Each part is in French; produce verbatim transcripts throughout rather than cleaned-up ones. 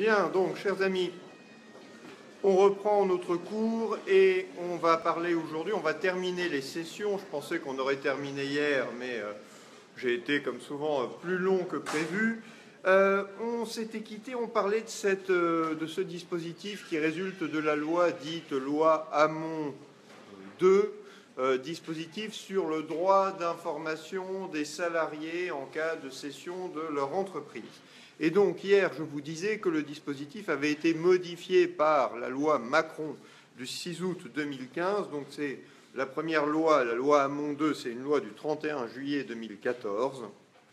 Bien, donc, chers amis, on reprend notre cours et on va parler aujourd'hui, on va terminer les sessions. Je pensais qu'on aurait terminé hier, mais euh, j'ai été, comme souvent, plus long que prévu. Euh, on s'était quitté, on parlait de, cette, euh, de ce dispositif qui résulte de la loi dite loi Hamon deux, euh, dispositif sur le droit d'information des salariés en cas de cession de leur entreprise. Et donc hier, je vous disais que le dispositif avait été modifié par la loi Macron du six août deux mille quinze. Donc c'est la première loi, la loi Hamon deux, c'est une loi du trente et un juillet deux mille quatorze.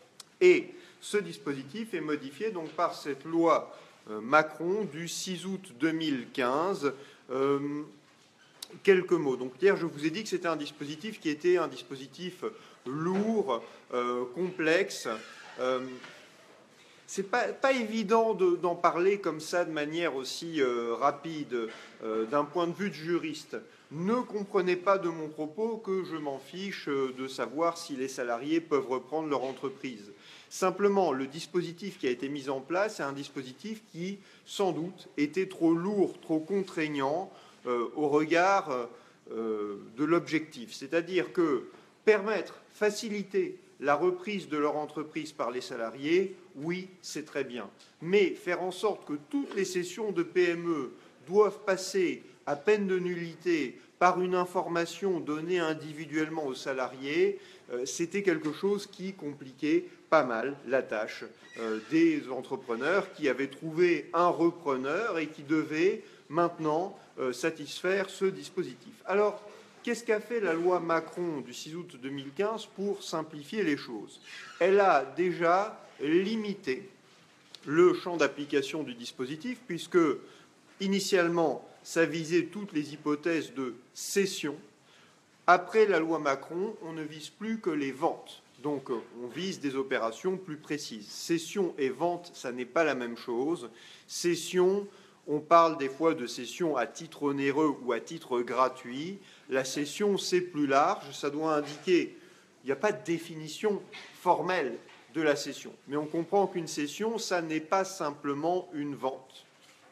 Et ce dispositif est modifié donc par cette loi euh, Macron du six août deux mille quinze. Euh, quelques mots. Donc hier, je vous ai dit que c'était un dispositif qui était un dispositif lourd, euh, complexe. Euh, C'est pas, pas évident de, d'en parler comme ça de manière aussi euh, rapide euh, d'un point de vue de juriste. Ne comprenez pas de mon propos que je m'en fiche de savoir si les salariés peuvent reprendre leur entreprise. Simplement, le dispositif qui a été mis en place est un dispositif qui, sans doute, était trop lourd, trop contraignant euh, au regard euh, de l'objectif. C'est-à-dire que permettre, faciliter la reprise de leur entreprise par les salariés, oui, c'est très bien. Mais faire en sorte que toutes les cessions de P M E doivent passer à peine de nullité par une information donnée individuellement aux salariés, euh, c'était quelque chose qui compliquait pas mal la tâche euh, des entrepreneurs qui avaient trouvé un repreneur et qui devaient maintenant euh, satisfaire ce dispositif. Alors, qu'est-ce qu'a fait la loi Macron du six août deux mille quinze pour simplifier les choses? Elle a déjà limité le champ d'application du dispositif, puisque initialement, ça visait toutes les hypothèses de cession. Après la loi Macron, on ne vise plus que les ventes. Donc, on vise des opérations plus précises. Cession et vente, ça n'est pas la même chose. Cession, on parle des fois de cession à titre onéreux ou à titre gratuit. La cession, c'est plus large. Ça doit indiquer, il n'y a pas de définition formelle de la cession. Mais on comprend qu'une cession, ça n'est pas simplement une vente.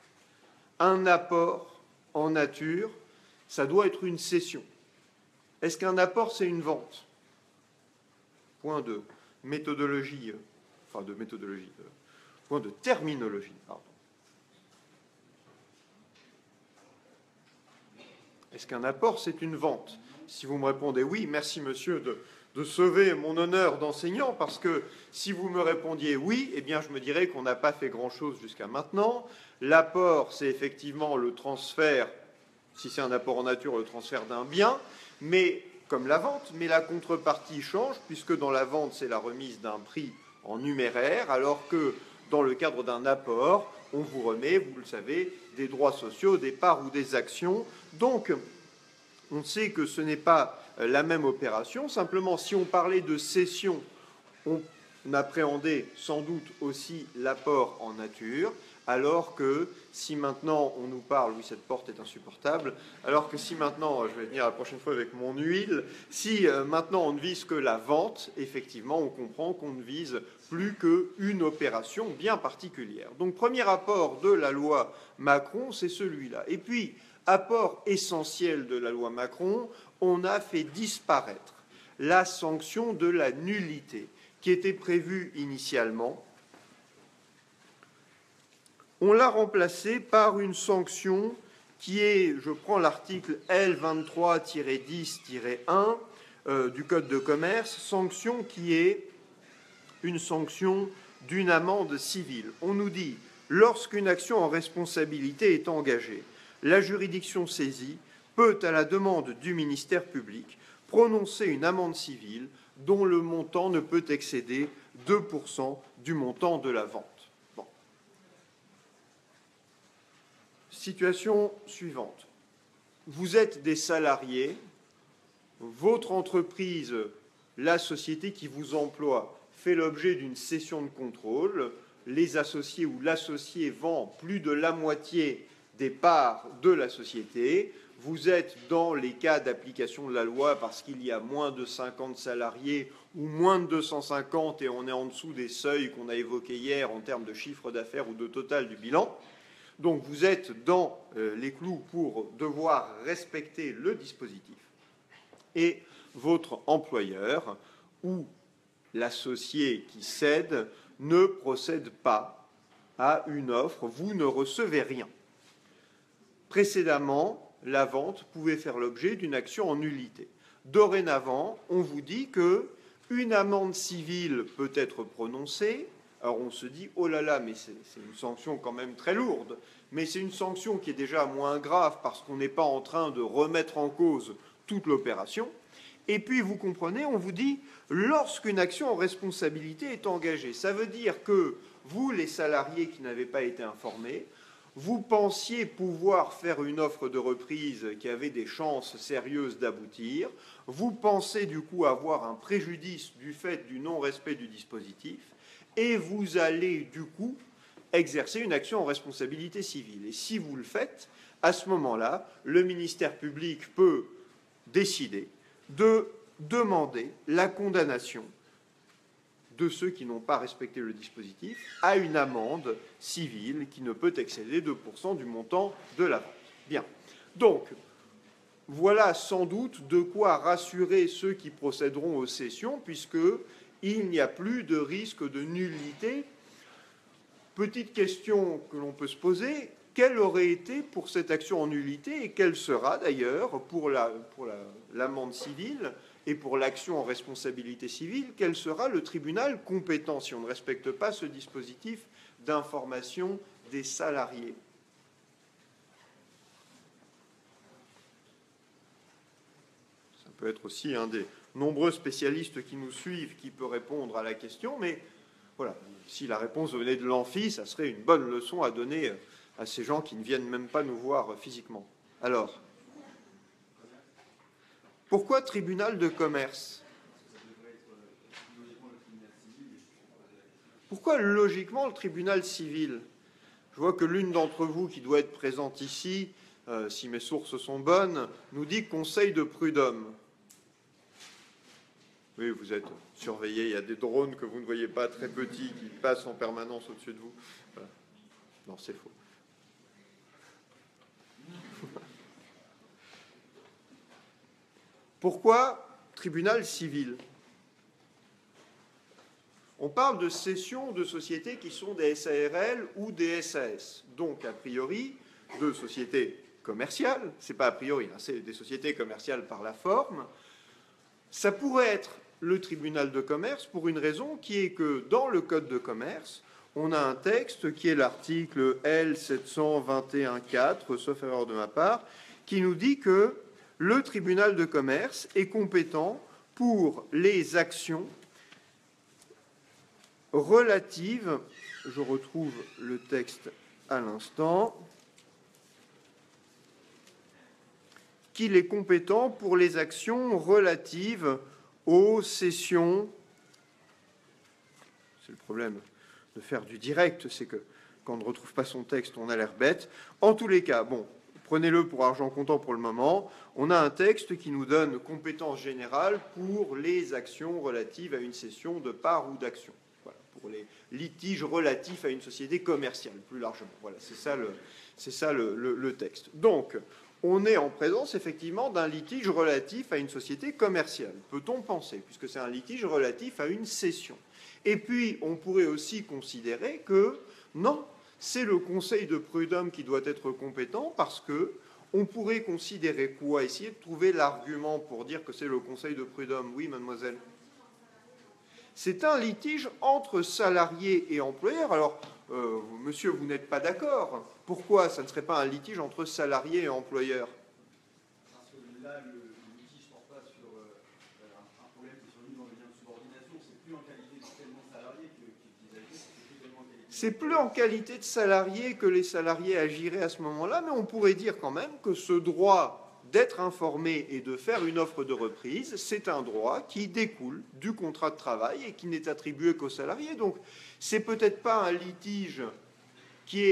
Un apport en nature, ça doit être une cession. Est-ce qu'un apport, c'est une vente? Point de méthodologie, enfin de méthodologie, point de terminologie, pardon. Est-ce qu'un apport, c'est une vente? Si vous me répondez oui, merci monsieur de, de sauver mon honneur d'enseignant, parce que si vous me répondiez oui, eh bien je me dirais qu'on n'a pas fait grand-chose jusqu'à maintenant. L'apport, c'est effectivement le transfert, si c'est un apport en nature, le transfert d'un bien, mais comme la vente, mais la contrepartie change, puisque dans la vente, c'est la remise d'un prix en numéraire, alors que dans le cadre d'un apport, on vous remet, vous le savez, des droits sociaux, des parts ou des actions. Donc, on sait que ce n'est pas la même opération. Simplement, si on parlait de cession, on appréhendait sans doute aussi l'apport en nature, alors que si maintenant on nous parle, oui, cette porte est insupportable, alors que si maintenant, je vais venir la prochaine fois avec mon huile, si euh, maintenant on ne vise que la vente, effectivement, on comprend qu'on ne vise plus qu'une opération bien particulière. Donc, premier apport de la loi Macron, c'est celui-là. Et puis, apport essentiel de la loi Macron, on a fait disparaître la sanction de la nullité qui était prévue initialement. On l'a remplacée par une sanction qui est, je prends l'article L vingt-trois tiret dix tiret un euh, du Code de commerce, sanction qui est une sanction d'une amende civile. On nous dit, lorsqu'une action en responsabilité est engagée, la juridiction saisie peut, à la demande du ministère public, prononcer une amende civile dont le montant ne peut excéder deux pour cent du montant de la vente. Bon. Situation suivante. Vous êtes des salariés, votre entreprise, la société qui vous emploie, fait l'objet d'une cession de contrôle, les associés ou l'associé vend plus de la moitié des parts de la société, vous êtes dans les cas d'application de la loi parce qu'il y a moins de cinquante salariés ou moins de deux cent cinquante et on est en dessous des seuils qu'on a évoqués hier en termes de chiffre d'affaires ou de total du bilan. Donc vous êtes dans les clous pour devoir respecter le dispositif. Et votre employeur ou l'associé qui cède ne procède pas à une offre, vous ne recevez rien. Précédemment, la vente pouvait faire l'objet d'une action en nullité. Dorénavant, on vous dit qu'une amende civile peut être prononcée. Alors on se dit, oh là là, mais c'est une sanction quand même très lourde. Mais c'est une sanction qui est déjà moins grave parce qu'on n'est pas en train de remettre en cause toute l'opération. Et puis, vous comprenez, on vous dit, lorsqu'une action en responsabilité est engagée, ça veut dire que vous, les salariés qui n'avaient pas été informés, vous pensiez pouvoir faire une offre de reprise qui avait des chances sérieuses d'aboutir, vous pensez du coup avoir un préjudice du fait du non-respect du dispositif, et vous allez du coup exercer une action en responsabilité civile. Et si vous le faites, à ce moment-là, le ministère public peut décider de demander la condamnation de ceux qui n'ont pas respecté le dispositif à une amende civile qui ne peut excéder deux pour cent du montant de la vente. Bien. Donc, voilà sans doute de quoi rassurer ceux qui procéderont aux cessions, puisqu'il n'y a plus de risque de nullité. Petite question que l'on peut se poser, quelle aurait été pour cette action en nullité et quelle sera d'ailleurs pour la, pour la, l'amende civile et pour l'action en responsabilité civile, quel sera le tribunal compétent si on ne respecte pas ce dispositif d'information des salariés? Ça peut être aussi un des nombreux spécialistes qui nous suivent qui peut répondre à la question, mais voilà, si la réponse venait de l'amphi, ça serait une bonne leçon à donner à ces gens qui ne viennent même pas nous voir physiquement. Alors, pourquoi tribunal de commerce? Pourquoi logiquement le tribunal civil? Je vois que l'une d'entre vous qui doit être présente ici, euh, si mes sources sont bonnes, nous dit conseil de prud'homme. Oui, vous êtes surveillé, il y a des drones que vous ne voyez pas, très petits, qui passent en permanence au-dessus de vous. Voilà. Non, c'est faux. Pourquoi tribunal civil? On parle de cessions de sociétés qui sont des S A R L ou des S A S. Donc, a priori, de sociétés commerciales. Ce n'est pas a priori, hein, c'est des sociétés commerciales par la forme. Ça pourrait être le tribunal de commerce pour une raison qui est que dans le Code de commerce, on a un texte qui est l'article L sept cent vingt et un quatre, sauf erreur de ma part, qui nous dit que le tribunal de commerce est compétent pour les actions relatives, je retrouve le texte à l'instant, qu'il est compétent pour les actions relatives aux cessions. C'est le problème de faire du direct, c'est que quand on ne retrouve pas son texte, on a l'air bête. En tous les cas, bon, prenez-le pour argent comptant pour le moment, on a un texte qui nous donne compétence générale pour les actions relatives à une cession de parts ou d'actions. Voilà, pour les litiges relatifs à une société commerciale, plus largement. Voilà, c'est ça le, c'est ça le, le, le texte. Donc, on est en présence, effectivement, d'un litige relatif à une société commerciale, peut-on penser, puisque c'est un litige relatif à une cession. Et puis, on pourrait aussi considérer que, non, c'est le conseil de prud'homme qui doit être compétent, parce que on pourrait considérer quoi? Essayer de trouver l'argument pour dire que c'est le conseil de prud'homme. Oui, mademoiselle? C'est un litige entre salariés et employeurs. Alors, euh, monsieur, vous n'êtes pas d'accord. Pourquoi ça ne serait pas un litige entre salariés et employeurs? Parce que là, le, le litige ne porte pas sur euh, un, un problème qui est survenu dans le lien de subordination. C'est plus en qualité de tellement salarié que, qu'ils agissent, c'est plus en qualité. C'est plus en qualité de salarié que les salariés agiraient à ce moment-là, mais on pourrait dire quand même que ce droit d'être informé et de faire une offre de reprise, c'est un droit qui découle du contrat de travail et qui n'est attribué qu'aux salariés. Donc, c'est peut-être pas un litige qui est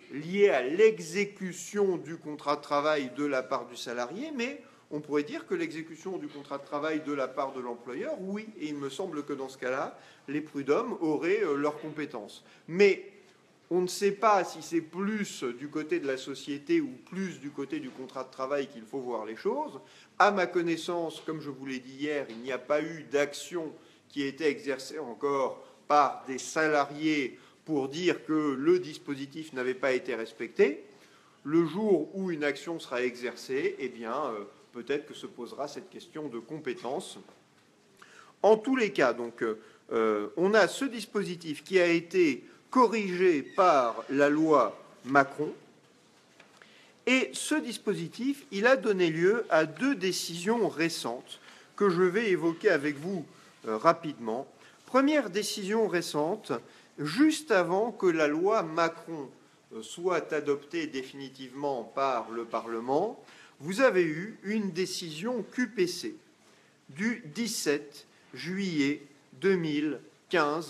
liées à l'exécution du contrat de travail de la part du salarié, mais on pourrait dire que l'exécution du contrat de travail de la part de l'employeur, oui, et il me semble que dans ce cas-là, les prud'hommes auraient euh, leurs compétences. Mais on ne sait pas si c'est plus du côté de la société ou plus du côté du contrat de travail qu'il faut voir les choses. À ma connaissance, comme je vous l'ai dit hier, il n'y a pas eu d'action qui ait été exercée encore par des salariés pour dire que le dispositif n'avait pas été respecté. Le jour où une action sera exercée, eh bien, euh, peut-être que se posera cette question de compétence. En tous les cas, donc, euh, on a ce dispositif qui a été corrigé par la loi Macron, et ce dispositif, il a donné lieu à deux décisions récentes que je vais évoquer avec vous euh, rapidement. Première décision récente, juste avant que la loi Macron soit adoptée définitivement par le Parlement, vous avez eu une décision Q P C du dix-sept juillet deux mille quinze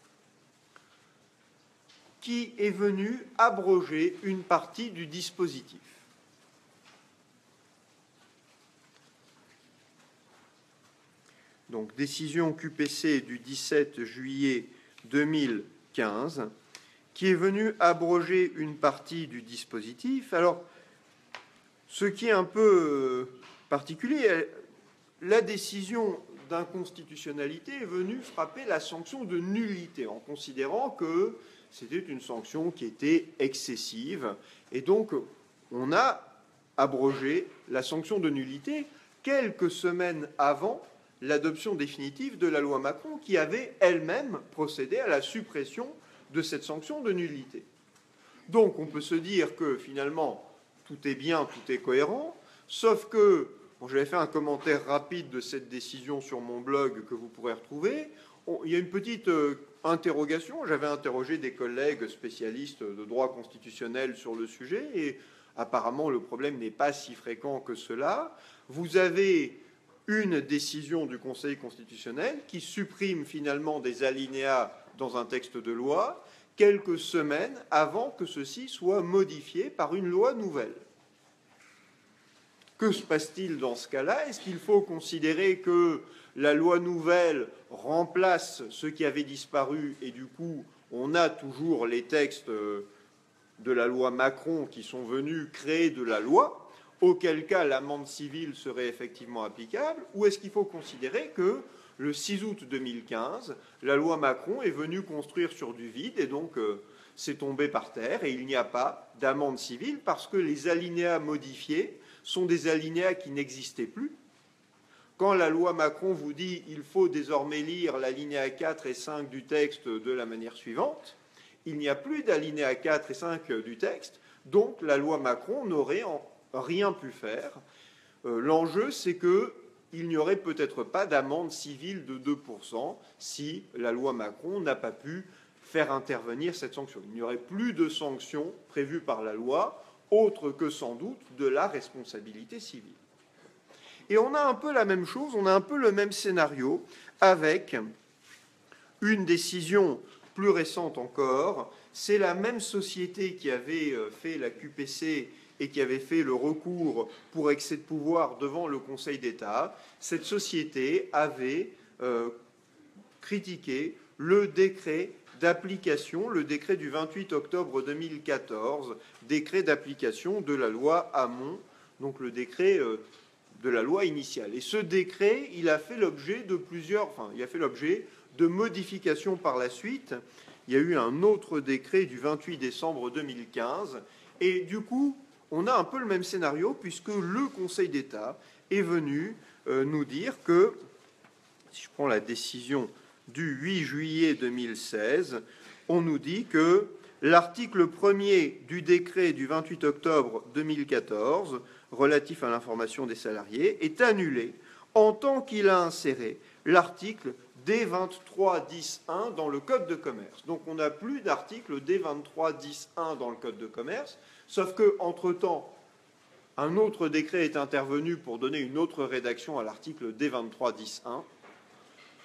qui est venue abroger une partie du dispositif. Donc, décision Q P C du dix-sept juillet deux mille quinze, qui est venue abroger une partie du dispositif. Alors, ce qui est un peu particulier, la décision d'inconstitutionnalité est venue frapper la sanction de nullité, en considérant que c'était une sanction qui était excessive. Et donc, on a abrogé la sanction de nullité quelques semaines avant l'adoption définitive de la loi Macron, qui avait elle-même procédé à la suppression de cette sanction de nullité. Donc on peut se dire que finalement tout est bien, tout est cohérent, sauf que, bon, j'avais fait un commentaire rapide de cette décision sur mon blog que vous pourrez retrouver, on, il y a une petite euh, interrogation, j'avais interrogé des collègues spécialistes de droit constitutionnel sur le sujet, et apparemment le problème n'est pas si fréquent que cela. Vous avez une décision du Conseil constitutionnel qui supprime finalement des alinéas dans un texte de loi quelques semaines avant que ceci soit modifié par une loi nouvelle. Que se passe-t-il dans ce cas-là? Est-ce qu'il faut considérer que la loi nouvelle remplace ce qui avait disparu et du coup on a toujours les textes de la loi Macron qui sont venus créer de la loi, auquel cas l'amende civile serait effectivement applicable, ou est-ce qu'il faut considérer que le six août deux mille quinze, la loi Macron est venue construire sur du vide et donc euh, c'est tombé par terre et il n'y a pas d'amende civile parce que les alinéas modifiés sont des alinéas qui n'existaient plus. Quand la loi Macron vous dit il faut désormais lire l'alinéa quatre et cinq du texte de la manière suivante, il n'y a plus d'alinéa quatre et cinq du texte, donc la loi Macron n'aurait en rien pu faire. Euh, l'enjeu, c'est que il n'y aurait peut-être pas d'amende civile de deux pour cent si la loi Macron n'a pas pu faire intervenir cette sanction. Il n'y aurait plus de sanctions prévues par la loi, autre que sans doute de la responsabilité civile. Et on a un peu la même chose, on a un peu le même scénario avec une décision plus récente encore. C'est la même société qui avait fait la Q P C et qui avait fait le recours pour excès de pouvoir devant le Conseil d'État. Cette société avait euh, critiqué le décret d'application, le décret du vingt-huit octobre deux mille quatorze, décret d'application de la loi Hamon, donc le décret euh, de la loi initiale. Et ce décret, il a fait l'objet de plusieurs, enfin, il a fait l'objet de modifications par la suite. Il y a eu un autre décret du vingt-huit décembre deux mille quinze, et du coup, on a un peu le même scénario puisque le Conseil d'État est venu euh, nous dire que, si je prends la décision du huit juillet deux mille seize, on nous dit que l'article premier du décret du vingt-huit octobre deux mille quatorze, relatif à l'information des salariés, est annulé en tant qu'il a inséré l'article D vingt-trois dix un dans le Code de commerce. Donc on n'a plus d'article D vingt-trois dix un dans le Code de commerce, sauf qu'entre-temps, un autre décret est intervenu pour donner une autre rédaction à l'article D vingt-trois dix un.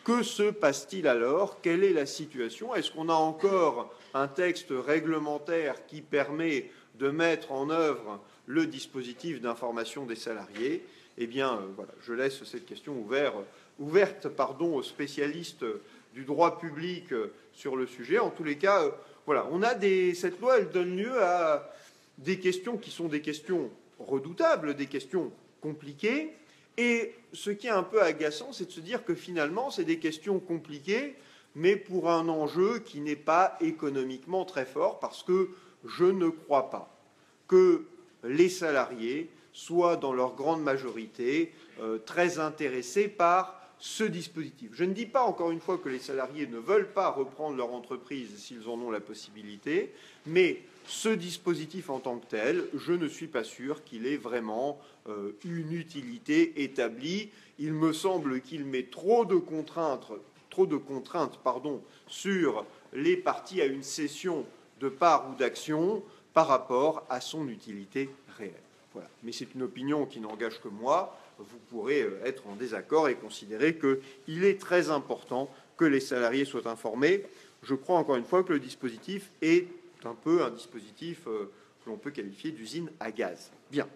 Que se passe-t-il alors? Quelle est la situation? Est-ce qu'on a encore un texte réglementaire qui permet de mettre en œuvre le dispositif d'information des salariés? Eh bien, euh, voilà, je laisse cette question ouverte, ouverte pardon, aux spécialistes du droit public euh, sur le sujet. En tous les cas, euh, voilà, on a des, cette loi, elle donne lieu à des questions qui sont des questions redoutables, des questions compliquées. Et ce qui est un peu agaçant, c'est de se dire que finalement, c'est des questions compliquées, mais pour un enjeu qui n'est pas économiquement très fort, parce que je ne crois pas que les salariés soient, dans leur grande majorité, euh, très intéressés par ce dispositif. Je ne dis pas, encore une fois, que les salariés ne veulent pas reprendre leur entreprise s'ils en ont la possibilité, mais ce dispositif en tant que tel, je ne suis pas sûr qu'il ait vraiment euh, une utilité établie. Il me semble qu'il met trop de contraintes, trop de contraintes pardon, sur les parties à une cession de parts ou d'actions par rapport à son utilité réelle. Voilà. Mais c'est une opinion qui n'engage que moi. Vous pourrez être en désaccord et considérer qu'il est très important que les salariés soient informés. Je crois encore une fois que le dispositif est un peu un dispositif euh, que l'on peut qualifier d'usine à gaz. Bien.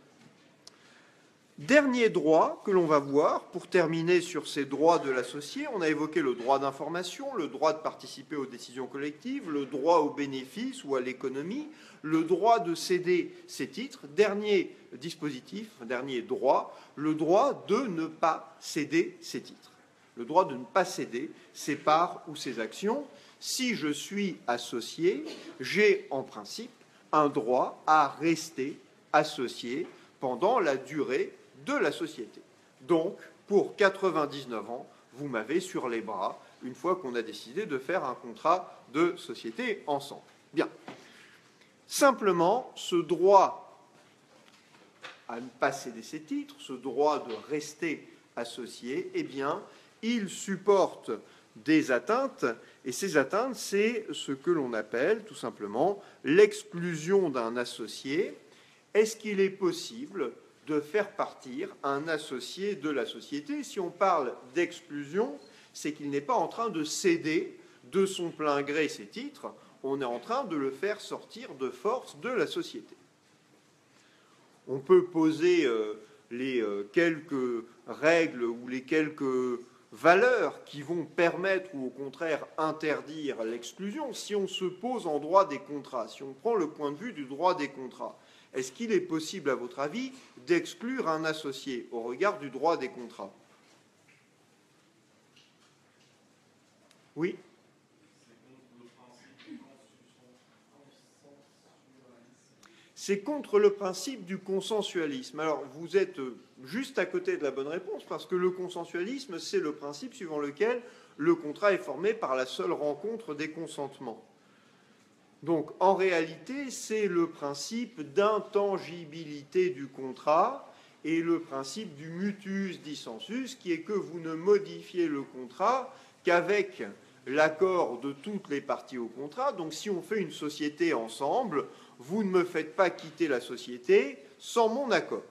Dernier droit que l'on va voir, pour terminer sur ces droits de l'associé, on a évoqué le droit d'information, le droit de participer aux décisions collectives, le droit aux bénéfices ou à l'économie, le droit de céder ses titres. Dernier dispositif, dernier droit, le droit de ne pas céder ses titres. Le droit de ne pas céder ses parts ou ses actions. Si je suis associé, j'ai en principe un droit à rester associé pendant la durée de la société. Donc, pour quatre-vingt-dix-neuf ans, vous m'avez sur les bras une fois qu'on a décidé de faire un contrat de société ensemble. Bien. Simplement, ce droit à ne pas céder ses titres, ce droit de rester associé, eh bien, il supporte des atteintes, et ces atteintes, c'est ce que l'on appelle tout simplement l'exclusion d'un associé. Est-ce qu'il est possible de faire partir un associé de la société? Si on parle d'exclusion, c'est qu'il n'est pas en train de céder de son plein gré ses titres, on est en train de le faire sortir de force de la société. On peut poser euh, les euh, quelques règles ou les quelques valeurs qui vont permettre ou au contraire interdire l'exclusion. Si on se pose en droit des contrats, si on prend le point de vue du droit des contrats, est-ce qu'il est possible, à votre avis, d'exclure un associé au regard du droit des contrats? Oui? C'est contre le principe du consensualisme. Alors, vous êtes juste à côté de la bonne réponse, parce que le consensualisme, c'est le principe suivant lequel le contrat est formé par la seule rencontre des consentements. Donc, en réalité, c'est le principe d'intangibilité du contrat et le principe du mutuus dissensus, qui est que vous ne modifiez le contrat qu'avec l'accord de toutes les parties au contrat. Donc, si on fait une société ensemble, vous ne me faites pas quitter la société sans mon accord.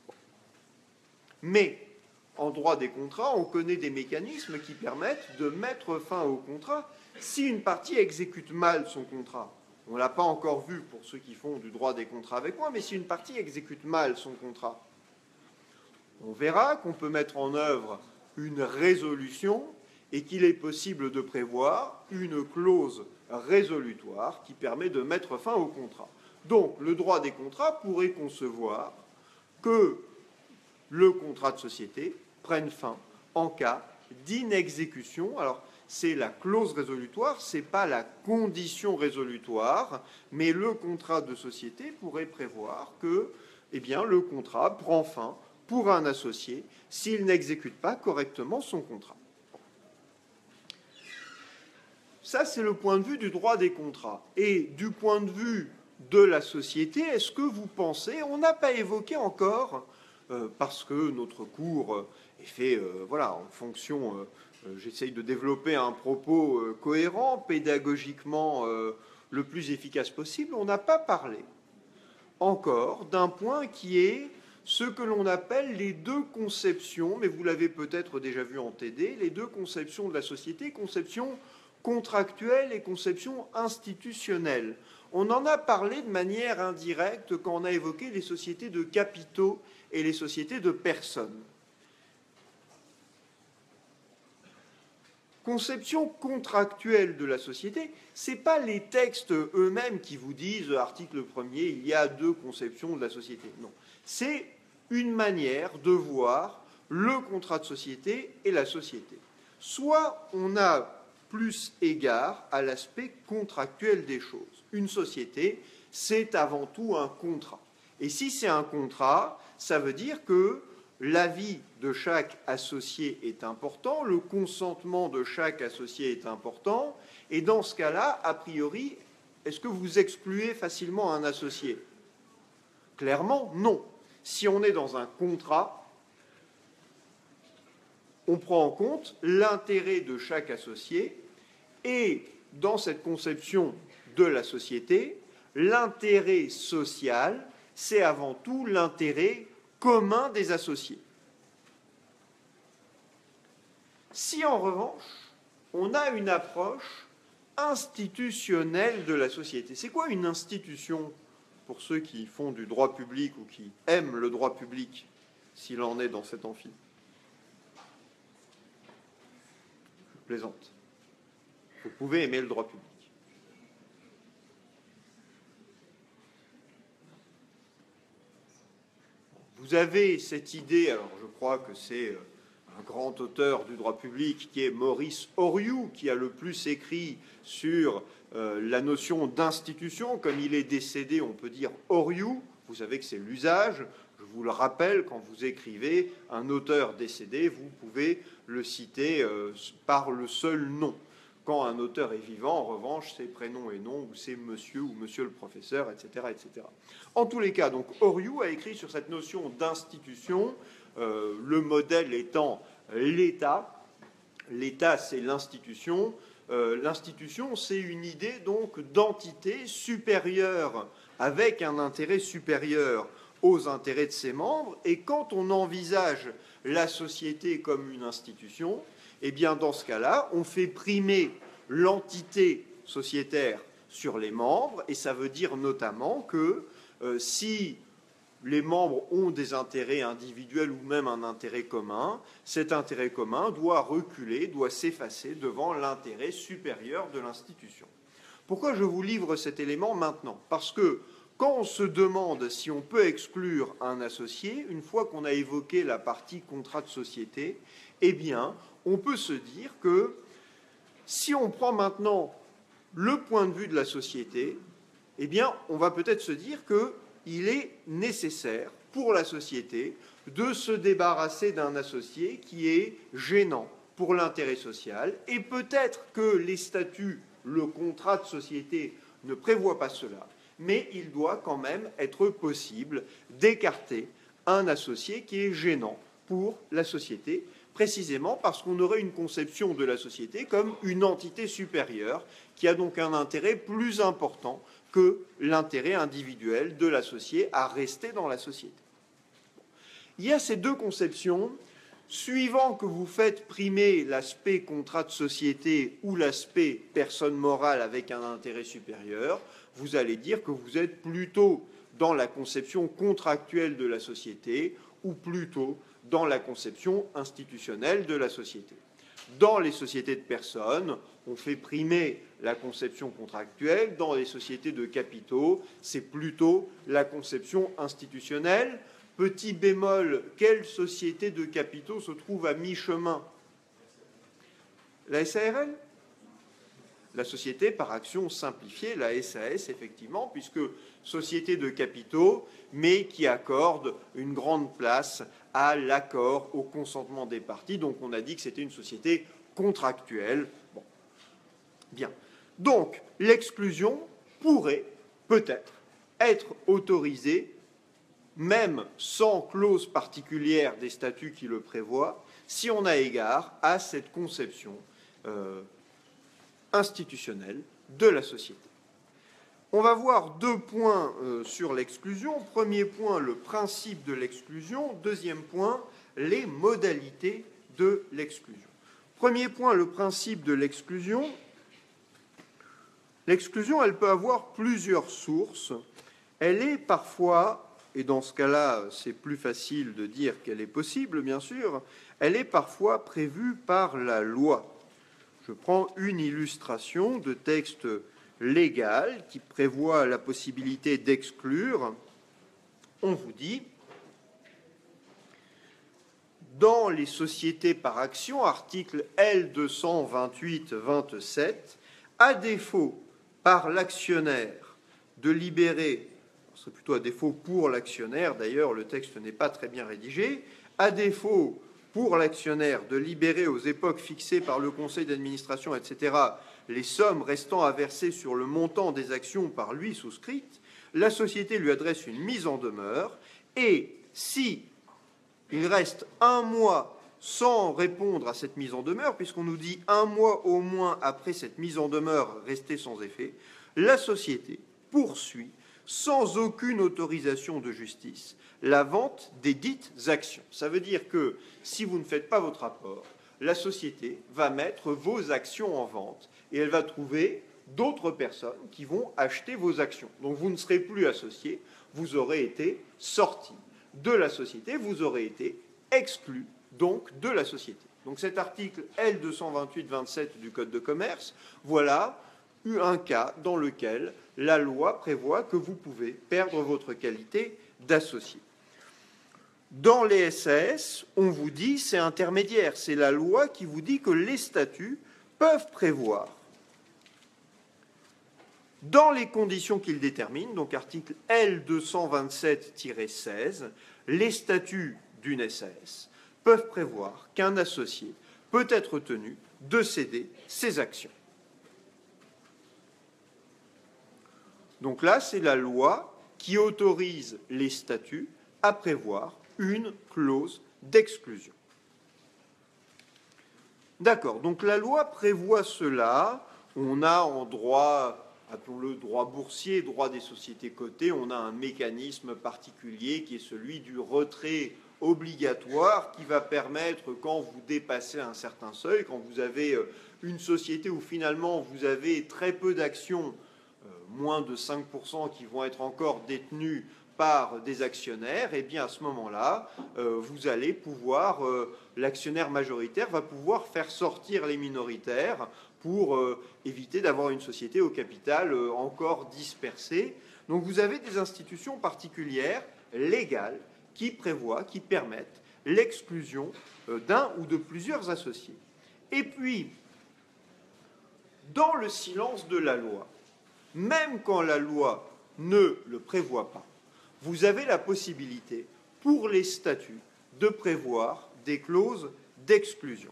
Mais, en droit des contrats, on connaît des mécanismes qui permettent de mettre fin au contrat si une partie exécute mal son contrat. On ne l'a pas encore vu pour ceux qui font du droit des contrats avec moi, mais si une partie exécute mal son contrat, on verra qu'on peut mettre en œuvre une résolution et qu'il est possible de prévoir une clause résolutoire qui permet de mettre fin au contrat. Donc, le droit des contrats pourrait concevoir que le contrat de société prenne fin en cas d'inexécution. Alors, c'est la clause résolutoire, ce n'est pas la condition résolutoire, mais le contrat de société pourrait prévoir que eh bien, le contrat prend fin pour un associé s'il n'exécute pas correctement son contrat. Ça, c'est le point de vue du droit des contrats. Et du point de vue de la société, est-ce que vous pensez, on n'a pas évoqué encore, euh, parce que notre cours est fait euh, voilà, en fonction, euh, j'essaye de développer un propos euh, cohérent, pédagogiquement euh, le plus efficace possible, on n'a pas parlé encore d'un point qui est ce que l'on appelle les deux conceptions, mais vous l'avez peut-être déjà vu en T D, les deux conceptions de la société, conception contractuelle et conception institutionnelle. On en a parlé de manière indirecte quand on a évoqué les sociétés de capitaux et les sociétés de personnes. Conception contractuelle de la société, ce n'est pas les textes eux-mêmes qui vous disent, article premier, il y a deux conceptions de la société. Non, c'est une manière de voir le contrat de société et la société. Soit on a plus égard à l'aspect contractuel des choses. Une société, c'est avant tout un contrat. Et si c'est un contrat, ça veut dire que l'avis de chaque associé est important, le consentement de chaque associé est important, et dans ce cas-là, a priori, est-ce que vous excluez facilement un associé? Clairement, non. Si on est dans un contrat, on prend en compte l'intérêt de chaque associé et, dans cette conception de la société, l'intérêt social, c'est avant tout l'intérêt commun des associés. Si en revanche, on a une approche institutionnelle de la société, c'est quoi une institution pour ceux qui font du droit public ou qui aiment le droit public, s'il en est dans cet amphi? Je plaisante. Vous pouvez aimer le droit public. Vous avez cette idée, alors je crois que c'est un grand auteur du droit public qui est Maurice Horiou, qui a le plus écrit sur euh, la notion d'institution. Comme il est décédé, on peut dire Horiou. Vous savez que c'est l'usage. Je vous le rappelle, quand vous écrivez un auteur décédé, vous pouvez le citer euh, par le seul nom. Quand un auteur est vivant, en revanche, c'est prénom et nom, ou c'est monsieur ou monsieur le professeur, et cetera, et cetera. En tous les cas, donc, Horiou a écrit sur cette notion d'institution, euh, le modèle étant l'État. L'État, c'est l'institution. Euh, l'institution, c'est une idée donc d'entité supérieure, avec un intérêt supérieur aux intérêts de ses membres. Et quand on envisage la société comme une institution, eh bien, dans ce cas-là, on fait primer l'entité sociétaire sur les membres, et ça veut dire notamment que euh, si les membres ont des intérêts individuels ou même un intérêt commun, cet intérêt commun doit reculer, doit s'effacer devant l'intérêt supérieur de l'institution. Pourquoi je vous livre cet élément maintenant? Parce que quand on se demande si on peut exclure un associé, une fois qu'on a évoqué la partie contrat de société, eh bien, on peut se dire que si on prend maintenant le point de vue de la société, eh bien, on va peut-être se dire qu'il est nécessaire pour la société de se débarrasser d'un associé qui est gênant pour l'intérêt social, et peut-être que les statuts, le contrat de société ne prévoit pas cela, mais il doit quand même être possible d'écarter un associé qui est gênant pour la société, précisément parce qu'on aurait une conception de la société comme une entité supérieure qui a donc un intérêt plus important que l'intérêt individuel de l'associé à rester dans la société. Il y a ces deux conceptions. Suivant que vous faites primer l'aspect contrat de société ou l'aspect personne morale avec un intérêt supérieur, vous allez dire que vous êtes plutôt dans la conception contractuelle de la société ou plutôt dans la conception institutionnelle de la société. Dans les sociétés de personnes, on fait primer la conception contractuelle. Dans les sociétés de capitaux, c'est plutôt la conception institutionnelle. Petit bémol, quelle société de capitaux se trouve à mi-chemin? La S A R L? La société par action simplifiée, la S A S, effectivement, puisque société de capitaux, mais qui accorde une grande place à l'accord, au consentement des parties. Donc on a dit que c'était une société contractuelle. Bon. Bien. Donc l'exclusion pourrait, peut-être, être autorisée, même sans clause particulière des statuts qui le prévoient, si on a égard à cette conception euh, institutionnelle de la société. On va voir deux points euh, sur l'exclusion. Premier point, le principe de l'exclusion. Deuxième point, les modalités de l'exclusion. Premier point, le principe de l'exclusion. L'exclusion, elle peut avoir plusieurs sources. Elle est parfois, et dans ce cas-là, c'est plus facile de dire qu'elle est possible, bien sûr, elle est parfois prévue par la loi. Je prends une illustration de texte légal qui prévoit la possibilité d'exclure. On vous dit, dans les sociétés par action, article L deux cent vingt-huit vingt-sept, à défaut par l'actionnaire de libérer, ce serait plutôt à défaut pour l'actionnaire, d'ailleurs le texte n'est pas très bien rédigé, à défaut pour l'actionnaire de libérer aux époques fixées par le conseil d'administration, et cetera, les sommes restant à verser sur le montant des actions par lui souscrites, la société lui adresse une mise en demeure et si il reste un mois sans répondre à cette mise en demeure, puisqu'on nous dit un mois au moins après cette mise en demeure restée sans effet, la société poursuit sans aucune autorisation de justice la vente des dites actions. Ça veut dire que si vous ne faites pas votre rapport, la société va mettre vos actions en vente et elle va trouver d'autres personnes qui vont acheter vos actions. Donc vous ne serez plus associé, vous aurez été sorti de la société, vous aurez été exclu donc de la société. Donc cet article L deux cent vingt-huit vingt-sept du Code de commerce, voilà un cas dans lequel la loi prévoit que vous pouvez perdre votre qualité d'associé. Dans les S A S, on vous dit c'est intermédiaire, c'est la loi qui vous dit que les statuts peuvent prévoir, dans les conditions qu'ils déterminent, donc article L deux cent vingt-sept seize, les statuts d'une S A S peuvent prévoir qu'un associé peut être tenu de céder ses actions. Donc là, c'est la loi qui autorise les statuts à prévoir une clause d'exclusion. D'accord, donc la loi prévoit cela. On a en droit, appelons-le droit boursier, droit des sociétés cotées, on a un mécanisme particulier qui est celui du retrait obligatoire qui va permettre, quand vous dépassez un certain seuil, quand vous avez une société où finalement vous avez très peu d'actions, moins de cinq pour cent qui vont être encore détenues par des actionnaires, et eh bien à ce moment-là, euh, vous allez pouvoir, euh, l'actionnaire majoritaire va pouvoir faire sortir les minoritaires pour euh, éviter d'avoir une société au capital euh, encore dispersée. Donc vous avez des institutions particulières, légales, qui prévoient, qui permettent l'exclusion euh, d'un ou de plusieurs associés. Et puis, dans le silence de la loi, même quand la loi ne le prévoit pas, vous avez la possibilité, pour les statuts, de prévoir des clauses d'exclusion.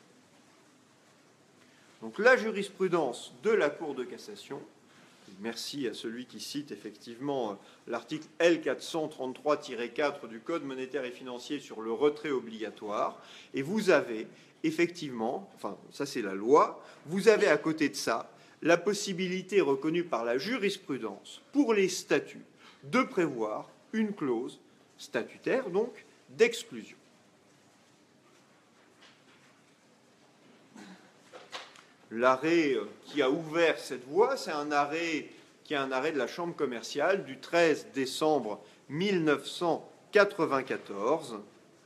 Donc la jurisprudence de la Cour de cassation, merci à celui qui cite effectivement l'article L quatre cent trente-trois tiret quatre du Code monétaire et financier sur le retrait obligatoire, et vous avez effectivement, enfin ça c'est la loi, vous avez à côté de ça la possibilité reconnue par la jurisprudence pour les statuts de prévoir une clause statutaire, donc, d'exclusion. L'arrêt qui a ouvert cette voie, c'est un arrêt qui est un arrêt de la Chambre commerciale du treize décembre mille neuf cent quatre-vingt-quatorze.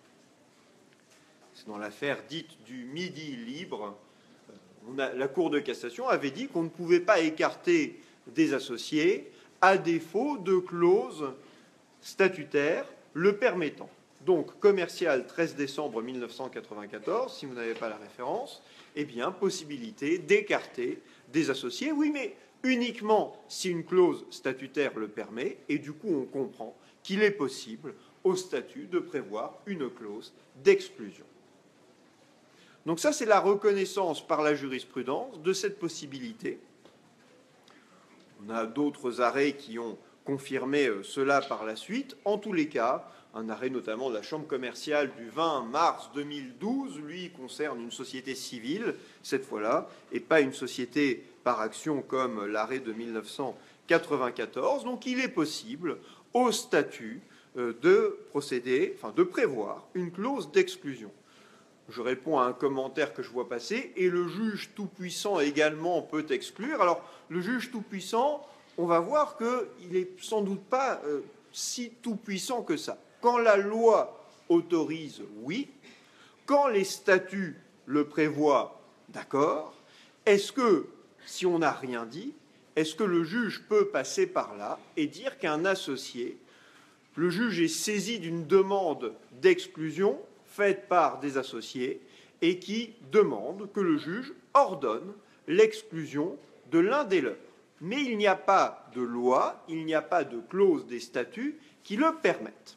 C'est dans l'affaire dite du Midi libre. On a, la Cour de cassation avait dit qu'on ne pouvait pas écarter des associés à défaut de clauses statutaires le permettant. Donc, commercial treize décembre mille neuf cent quatre-vingt-quatorze, si vous n'avez pas la référence, eh bien, possibilité d'écarter des associés. Oui, mais uniquement si une clause statutaire le permet, et du coup, on comprend qu'il est possible au statut de prévoir une clause d'exclusion. Donc ça, c'est la reconnaissance par la jurisprudence de cette possibilité. On a d'autres arrêts qui ont confirmé cela par la suite. En tous les cas, un arrêt notamment de la Chambre commerciale du vingt mars deux mille douze, lui, concerne une société civile, cette fois-là, et pas une société par action comme l'arrêt de mille neuf cent quatre-vingt-quatorze. Donc il est possible au statut euh, de procéder, enfin de prévoir une clause d'exclusion. Je réponds à un commentaire que je vois passer, et le juge tout-puissant également peut exclure. Alors, le juge tout-puissant, on va voir qu'il n'est sans doute pas euh, si tout-puissant que ça. Quand la loi autorise, oui. Quand les statuts le prévoient, d'accord. Est-ce que, si on n'a rien dit, est-ce que le juge peut passer par là et dire qu'un associé, le juge est saisi d'une demande d'exclusion faite par des associés et qui demande que le juge ordonne l'exclusion de l'un des leurs. Mais il n'y a pas de loi, il n'y a pas de clause des statuts qui le permettent.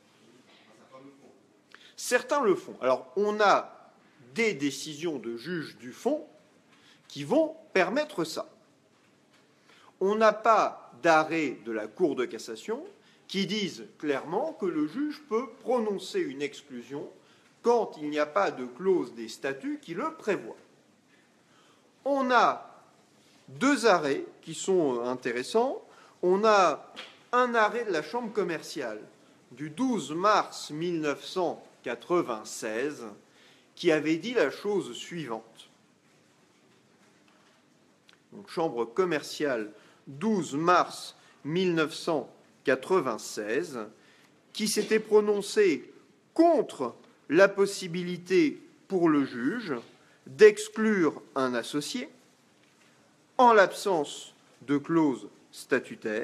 Certains le font. Alors, on a des décisions de juges du fond qui vont permettre ça. On n'a pas d'arrêt de la Cour de cassation qui disent clairement que le juge peut prononcer une exclusion quand il n'y a pas de clause des statuts qui le prévoit. On a deux arrêts qui sont intéressants. On a un arrêt de la Chambre commerciale du douze mars mille neuf cent quatre-vingt-seize qui avait dit la chose suivante. Donc, Chambre commerciale, douze mars mille neuf cent quatre-vingt-seize, qui s'était prononcée contre la possibilité pour le juge d'exclure un associé en l'absence de clause statutaire.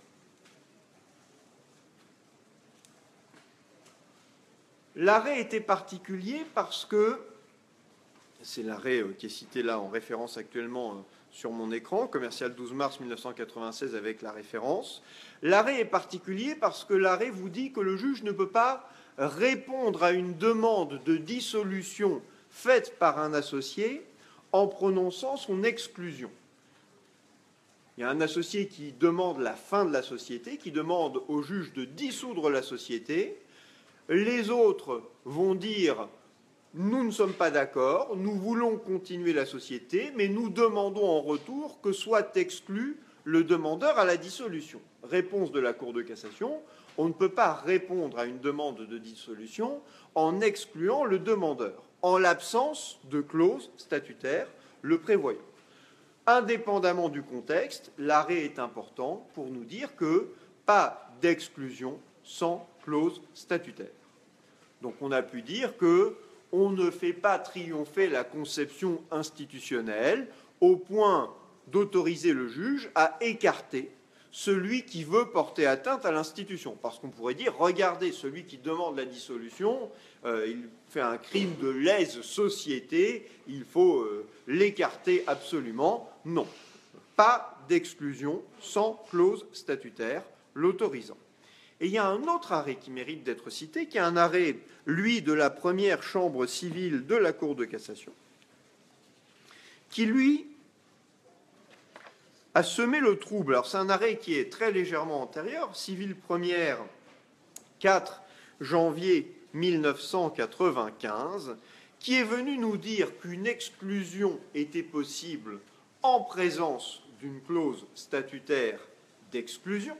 L'arrêt était particulier parce que, c'est l'arrêt qui est cité là en référence actuellement sur mon écran, commercial douze mars mille neuf cent quatre-vingt-seize avec la référence. L'arrêt est particulier parce que l'arrêt vous dit que le juge ne peut pas répondre à une demande de dissolution faite par un associé en prononçant son exclusion. Il y a un associé qui demande la fin de la société, qui demande au juge de dissoudre la société. Les autres vont dire « nous ne sommes pas d'accord, nous voulons continuer la société, mais nous demandons en retour que soit exclu le demandeur à la dissolution ». Réponse de la Cour de cassation, on ne peut pas répondre à une demande de dissolution en excluant le demandeur, en l'absence de clause statutaire le prévoyant. Indépendamment du contexte, l'arrêt est important pour nous dire que pas d'exclusion sans clause statutaire. Donc on a pu dire qu'on ne fait pas triompher la conception institutionnelle au point d'autoriser le juge à écarter celui qui veut porter atteinte à l'institution. Parce qu'on pourrait dire, regardez, celui qui demande la dissolution, euh, il fait un crime de lèse-société, il faut euh, l'écarter absolument. Non, pas d'exclusion sans clause statutaire l'autorisant. Et il y a un autre arrêt qui mérite d'être cité, qui est un arrêt, lui, de la première chambre civile de la Cour de cassation, qui, lui, a semé le trouble. Alors, c'est un arrêt qui est très légèrement antérieur, civile première, quatre janvier mille neuf cent quatre-vingt-quinze, qui est venu nous dire qu'une exclusion était possible en présence d'une clause statutaire d'exclusion.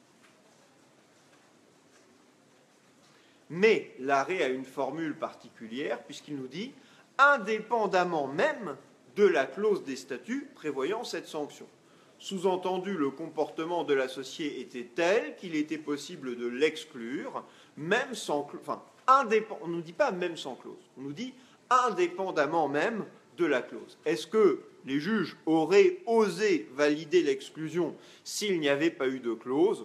Mais l'arrêt a une formule particulière puisqu'il nous dit indépendamment même de la clause des statuts prévoyant cette sanction. Sous-entendu, le comportement de l'associé était tel qu'il était possible de l'exclure, même sans, enfin, indépend, on ne nous dit pas même sans clause, on nous dit indépendamment même de la clause. Est-ce que les juges auraient osé valider l'exclusion s'il n'y avait pas eu de clause?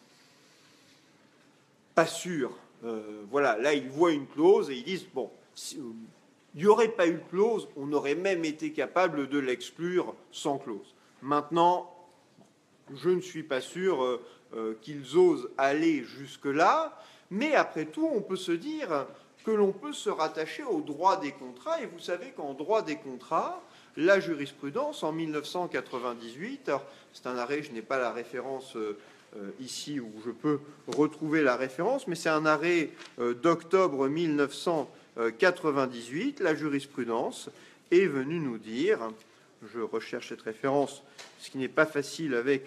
Pas sûr. Euh, voilà, là, ils voient une clause et ils disent, bon, si, euh, il n'y aurait pas eu de clause, on aurait même été capable de l'exclure sans clause. Maintenant, je ne suis pas sûr euh, euh, qu'ils osent aller jusque-là, mais après tout, on peut se dire que l'on peut se rattacher au droit des contrats, et vous savez qu'en droit des contrats, la jurisprudence, en mille neuf cent quatre-vingt-dix-huit, alors c'est un arrêt, je n'ai pas la référence euh, euh, ici où je peux retrouver la référence, mais c'est un arrêt euh, d'octobre mille neuf cent quatre-vingt-dix-huit, la jurisprudence est venue nous dire, je recherche cette référence, ce qui n'est pas facile avec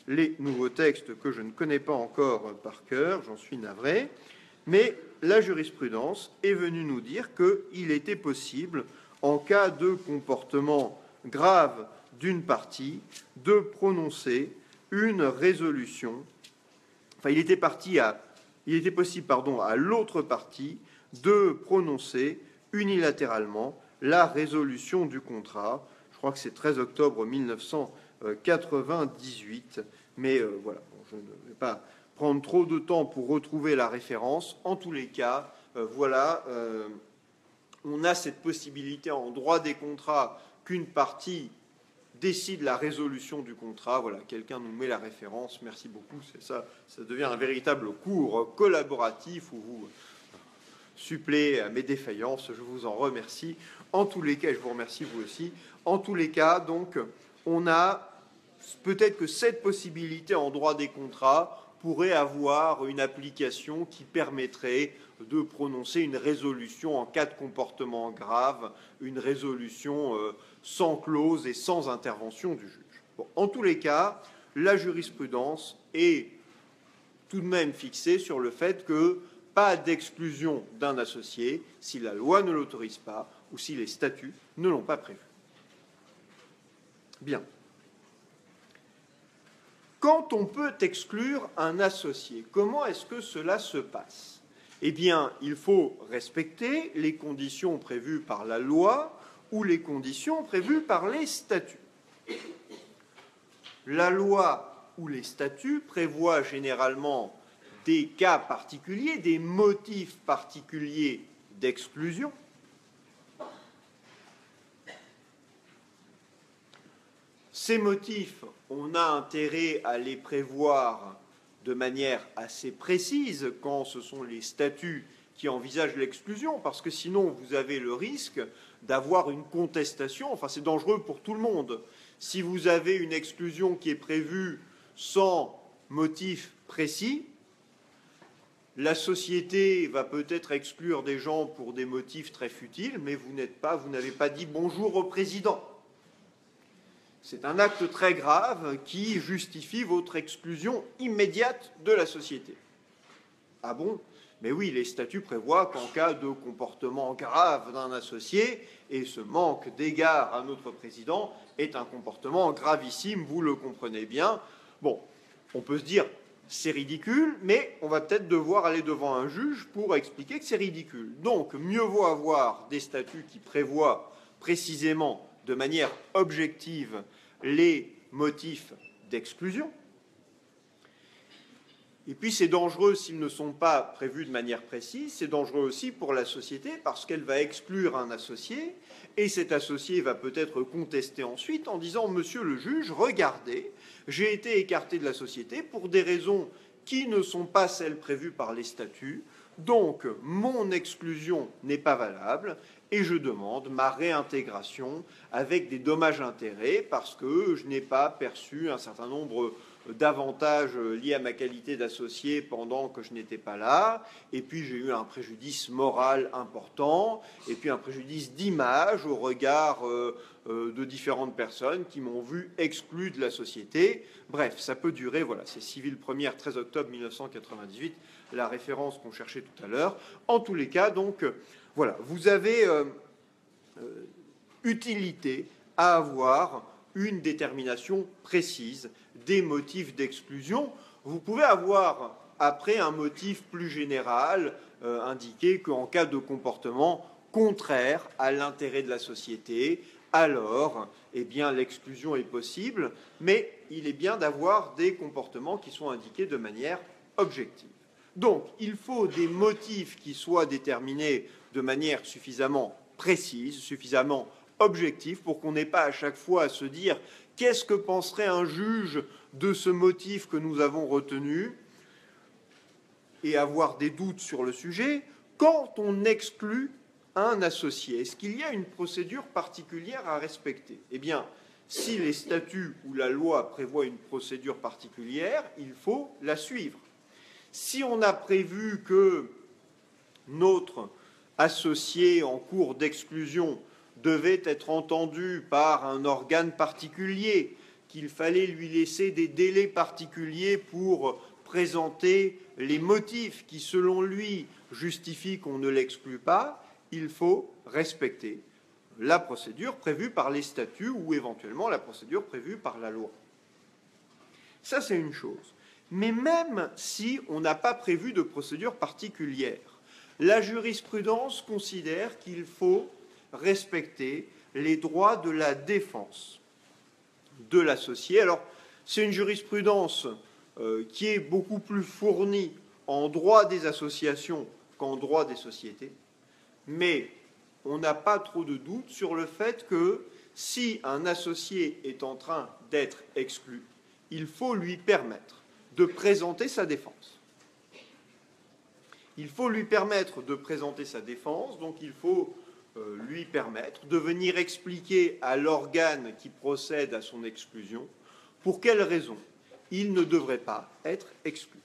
les nouveaux textes que je ne connais pas encore par cœur, j'en suis navré, mais la jurisprudence est venue nous dire qu'il était possible, en cas de comportement grave d'une partie, de prononcer une résolution. Enfin, il était, parti à, il était possible pardon, à l'autre partie de prononcer unilatéralement la résolution du contrat. Je crois que c'est treize octobre mille neuf cent quatre-vingt-dix-huit, mais euh, voilà, bon, je ne vais pas prendre trop de temps pour retrouver la référence. En tous les cas, euh, voilà, euh, on a cette possibilité en droit des contrats qu'une partie décide la résolution du contrat. Voilà, quelqu'un nous met la référence, merci beaucoup, c'est ça, ça devient un véritable cours collaboratif où vous suppléez à mes défaillances, je vous en remercie. En tous les cas, je vous remercie vous aussi. En tous les cas, donc, on a peut-être que cette possibilité en droit des contrats pourrait avoir une application qui permettrait de prononcer une résolution en cas de comportement grave, une résolution euh, sans clause et sans intervention du juge. Bon, en tous les cas, la jurisprudence est tout de même fixée sur le fait que pas d'exclusion d'un associé si la loi ne l'autorise pas ou si les statuts ne l'ont pas prévu. Bien. Quand on peut exclure un associé, comment est-ce que cela se passe? Eh bien, il faut respecter les conditions prévues par la loi ou les conditions prévues par les statuts. La loi ou les statuts prévoient généralement des cas particuliers, des motifs particuliers d'exclusion. Ces motifs, on a intérêt à les prévoir de manière assez précise quand ce sont les statuts qui envisagent l'exclusion, parce que sinon vous avez le risque d'avoir une contestation, enfin c'est dangereux pour tout le monde. Si vous avez une exclusion qui est prévue sans motif précis, la société va peut-être exclure des gens pour des motifs très futiles, mais vous n'êtes pas, vous n'avez pas dit bonjour au président. C'est un acte très grave qui justifie votre exclusion immédiate de la société. Ah bon? Mais oui, les statuts prévoient qu'en cas de comportement grave d'un associé, et ce manque d'égard à notre président est un comportement gravissime, vous le comprenez bien. Bon, on peut se dire, c'est ridicule, mais on va peut-être devoir aller devant un juge pour expliquer que c'est ridicule. Donc, mieux vaut avoir des statuts qui prévoient précisément, de manière objective, les motifs d'exclusion. Et puis c'est dangereux s'ils ne sont pas prévus de manière précise, c'est dangereux aussi pour la société parce qu'elle va exclure un associé et cet associé va peut-être contester ensuite en disant « Monsieur le juge, regardez, j'ai été écarté de la société pour des raisons qui ne sont pas celles prévues par les statuts, donc mon exclusion n'est pas valable et je demande ma réintégration avec des dommages-intérêts parce que je n'ai pas perçu un certain nombre d'avantages liés à ma qualité d'associé pendant que je n'étais pas là, et puis j'ai eu un préjudice moral important, et puis un préjudice d'image au regard euh, euh, de différentes personnes qui m'ont vu exclu de la société. Bref, ça peut durer, voilà, c'est Civil Première, treize octobre mille neuf cent quatre-vingt-dix-huit, la référence qu'on cherchait tout à l'heure. En tous les cas, donc, euh, voilà, vous avez euh, euh, utilité à avoir une détermination précise des motifs d'exclusion. Vous pouvez avoir, après, un motif plus général, euh, indiqué qu'en cas de comportement contraire à l'intérêt de la société, alors, eh bien, l'exclusion est possible, mais il est bien d'avoir des comportements qui sont indiqués de manière objective. Donc, il faut des motifs qui soient déterminés de manière suffisamment précise, suffisamment objectif pour qu'on n'ait pas à chaque fois à se dire qu'est-ce que penserait un juge de ce motif que nous avons retenu et avoir des doutes sur le sujet quand on exclut un associé. Est-ce qu'il y a une procédure particulière à respecter? Eh bien, si les statuts ou la loi prévoient une procédure particulière, il faut la suivre. Si on a prévu que notre associé en cours d'exclusion devait être entendu par un organe particulier qu'il fallait lui laisser des délais particuliers pour présenter les motifs qui, selon lui, justifient qu'on ne l'exclue pas, il faut respecter la procédure prévue par les statuts ou éventuellement la procédure prévue par la loi. Ça, c'est une chose. Mais même si on n'a pas prévu de procédure particulière, la jurisprudence considère qu'il faut respecter les droits de la défense de l'associé. Alors, c'est une jurisprudence euh, qui est beaucoup plus fournie en droit des associations qu'en droit des sociétés, mais on n'a pas trop de doute sur le fait que si un associé est en train d'être exclu, il faut lui permettre de présenter sa défense. Il faut lui permettre de présenter sa défense, donc il faut euh, lui permettre de venir expliquer à l'organe qui procède à son exclusion pour quelles raisons il ne devrait pas être exclu.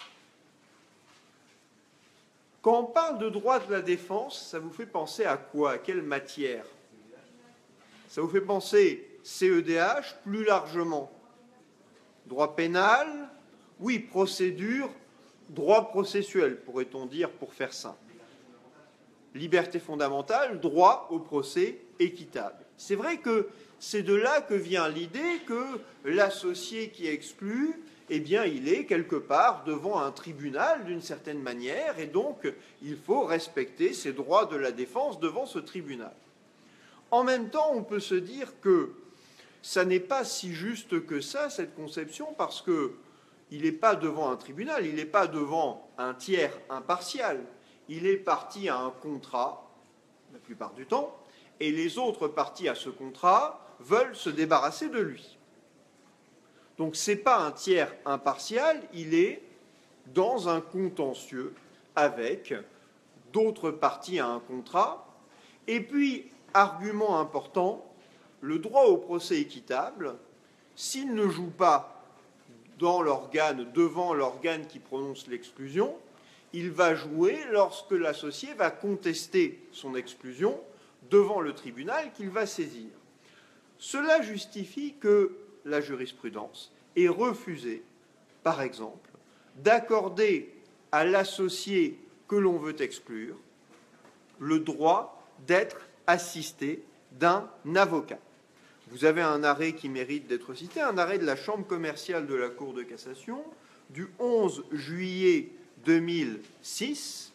Quand on parle de droit de la défense, ça vous fait penser à quoi? À quelle matière? Ça vous fait penser C E D H plus largement? Droit pénal? Oui, procédure, droit processuel, pourrait-on dire pour faire simple. Liberté fondamentale, droit au procès équitable. C'est vrai que c'est de là que vient l'idée que l'associé qui exclut, eh bien, il est quelque part devant un tribunal d'une certaine manière, et donc il faut respecter ses droits de la défense devant ce tribunal. En même temps, on peut se dire que ça n'est pas si juste que ça, cette conception, parce qu'il n'est pas devant un tribunal, il n'est pas devant un tiers impartial. Il est parti à un contrat, la plupart du temps, et les autres parties à ce contrat veulent se débarrasser de lui. Donc ce n'est pas un tiers impartial, il est dans un contentieux avec d'autres parties à un contrat. Et puis, argument important, le droit au procès équitable, s'il ne joue pas dans l'organe, devant l'organe qui prononce l'exclusion, il va jouer lorsque l'associé va contester son exclusion devant le tribunal qu'il va saisir. Cela justifie que la jurisprudence ait refusé, par exemple, d'accorder à l'associé que l'on veut exclure le droit d'être assisté d'un avocat. Vous avez un arrêt qui mérite d'être cité, un arrêt de la Chambre commerciale de la Cour de cassation du onze juillet deux mille six.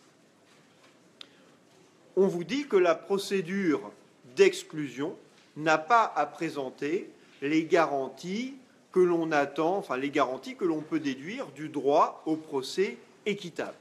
On vous dit que la procédure d'exclusion n'a pas à présenter les garanties que l'on attend, enfin les garanties que l'on peut déduire du droit au procès équitable.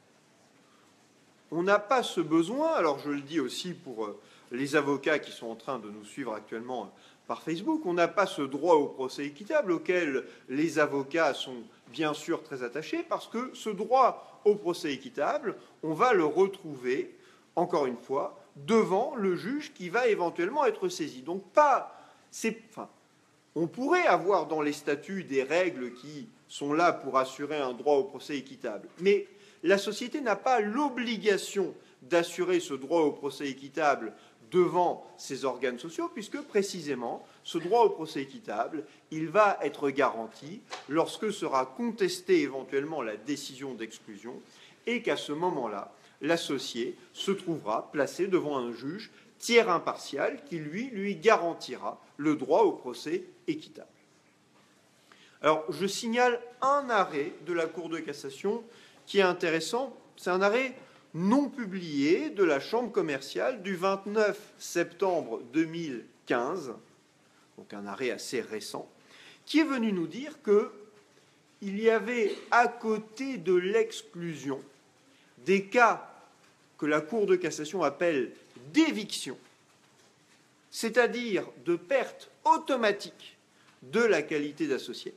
On n'a pas ce besoin, alors je le dis aussi pour les avocats qui sont en train de nous suivre actuellement par Facebook, on n'a pas ce droit au procès équitable auquel les avocats sont bien sûr très attachés, parce que ce droit au procès équitable, on va le retrouver, encore une fois, devant le juge qui va éventuellement être saisi. Donc pas, c'est, enfin, on pourrait avoir dans les statuts des règles qui sont là pour assurer un droit au procès équitable, mais la société n'a pas l'obligation d'assurer ce droit au procès équitable devant ses organes sociaux, puisque précisément ce droit au procès équitable, il va être garanti lorsque sera contestée éventuellement la décision d'exclusion et qu'à ce moment-là, l'associé se trouvera placé devant un juge tiers impartial qui, lui, lui garantira le droit au procès équitable. Alors, je signale un arrêt de la Cour de cassation qui est intéressant. C'est un arrêt non publié de la Chambre commerciale du vingt-neuf septembre deux mille quinze, donc un arrêt assez récent, qui est venu nous dire qu'il y avait à côté de l'exclusion des cas que la Cour de cassation appelle d'éviction, c'est-à-dire de perte automatique de la qualité d'associé.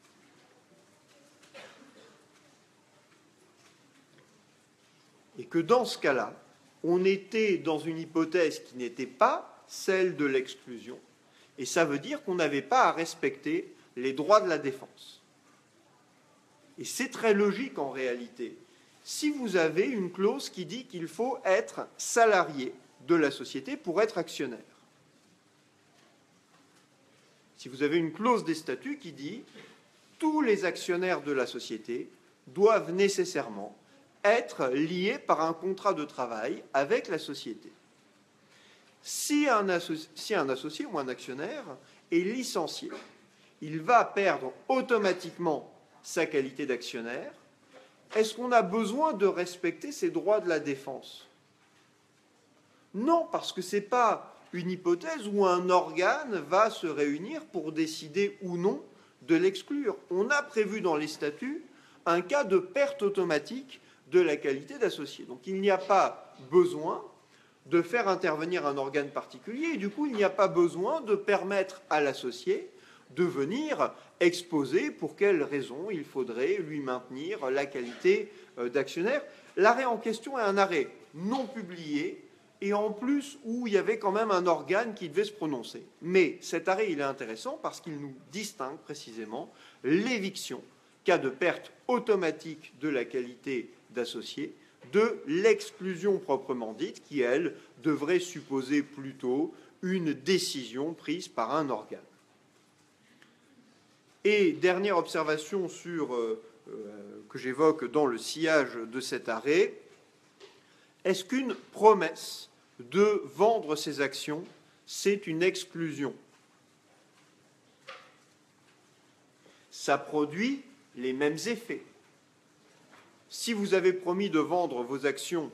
Et que dans ce cas-là, on était dans une hypothèse qui n'était pas celle de l'exclusion, et ça veut dire qu'on n'avait pas à respecter les droits de la défense. Et c'est très logique en réalité. Si vous avez une clause qui dit qu'il faut être salarié de la société pour être actionnaire, si vous avez une clause des statuts qui dit « tous les actionnaires de la société doivent nécessairement être liés par un contrat de travail avec la société ». Si un, associ... si un associé ou un actionnaire est licencié, il va perdre automatiquement sa qualité d'actionnaire. Est-ce qu'on a besoin de respecter ses droits de la défense? Non, parce que ce n'est pas une hypothèse où un organe va se réunir pour décider ou non de l'exclure. On a prévu dans les statuts un cas de perte automatique de la qualité d'associé. Donc il n'y a pas besoin de faire intervenir un organe particulier et du coup il n'y a pas besoin de permettre à l'associé de venir exposer pour quelles raisons il faudrait lui maintenir la qualité d'actionnaire. L'arrêt en question est un arrêt non publié et en plus où il y avait quand même un organe qui devait se prononcer. Mais cet arrêt, il est intéressant parce qu'il nous distingue précisément l'éviction, cas de perte automatique de la qualité d'associé, de l'exclusion proprement dite, qui, elle, devrait supposer plutôt une décision prise par un organe. Et dernière observation sur, euh, euh, que j'évoque dans le sillage de cet arrêt, est-ce qu'une promesse de vendre ses actions, c'est une exclusion? Ça produit les mêmes effets. Si vous avez promis de vendre vos actions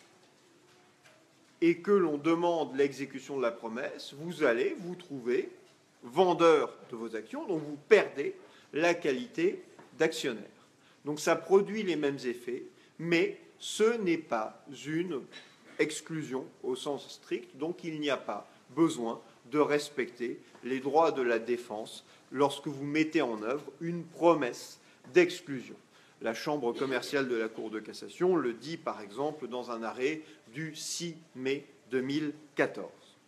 et que l'on demande l'exécution de la promesse, vous allez vous trouver vendeur de vos actions, donc vous perdez la qualité d'actionnaire. Donc ça produit les mêmes effets, mais ce n'est pas une exclusion au sens strict, donc il n'y a pas besoin de respecter les droits de la défense lorsque vous mettez en œuvre une promesse d'exclusion. La Chambre commerciale de la Cour de cassation le dit par exemple dans un arrêt du six mai deux mille quatorze.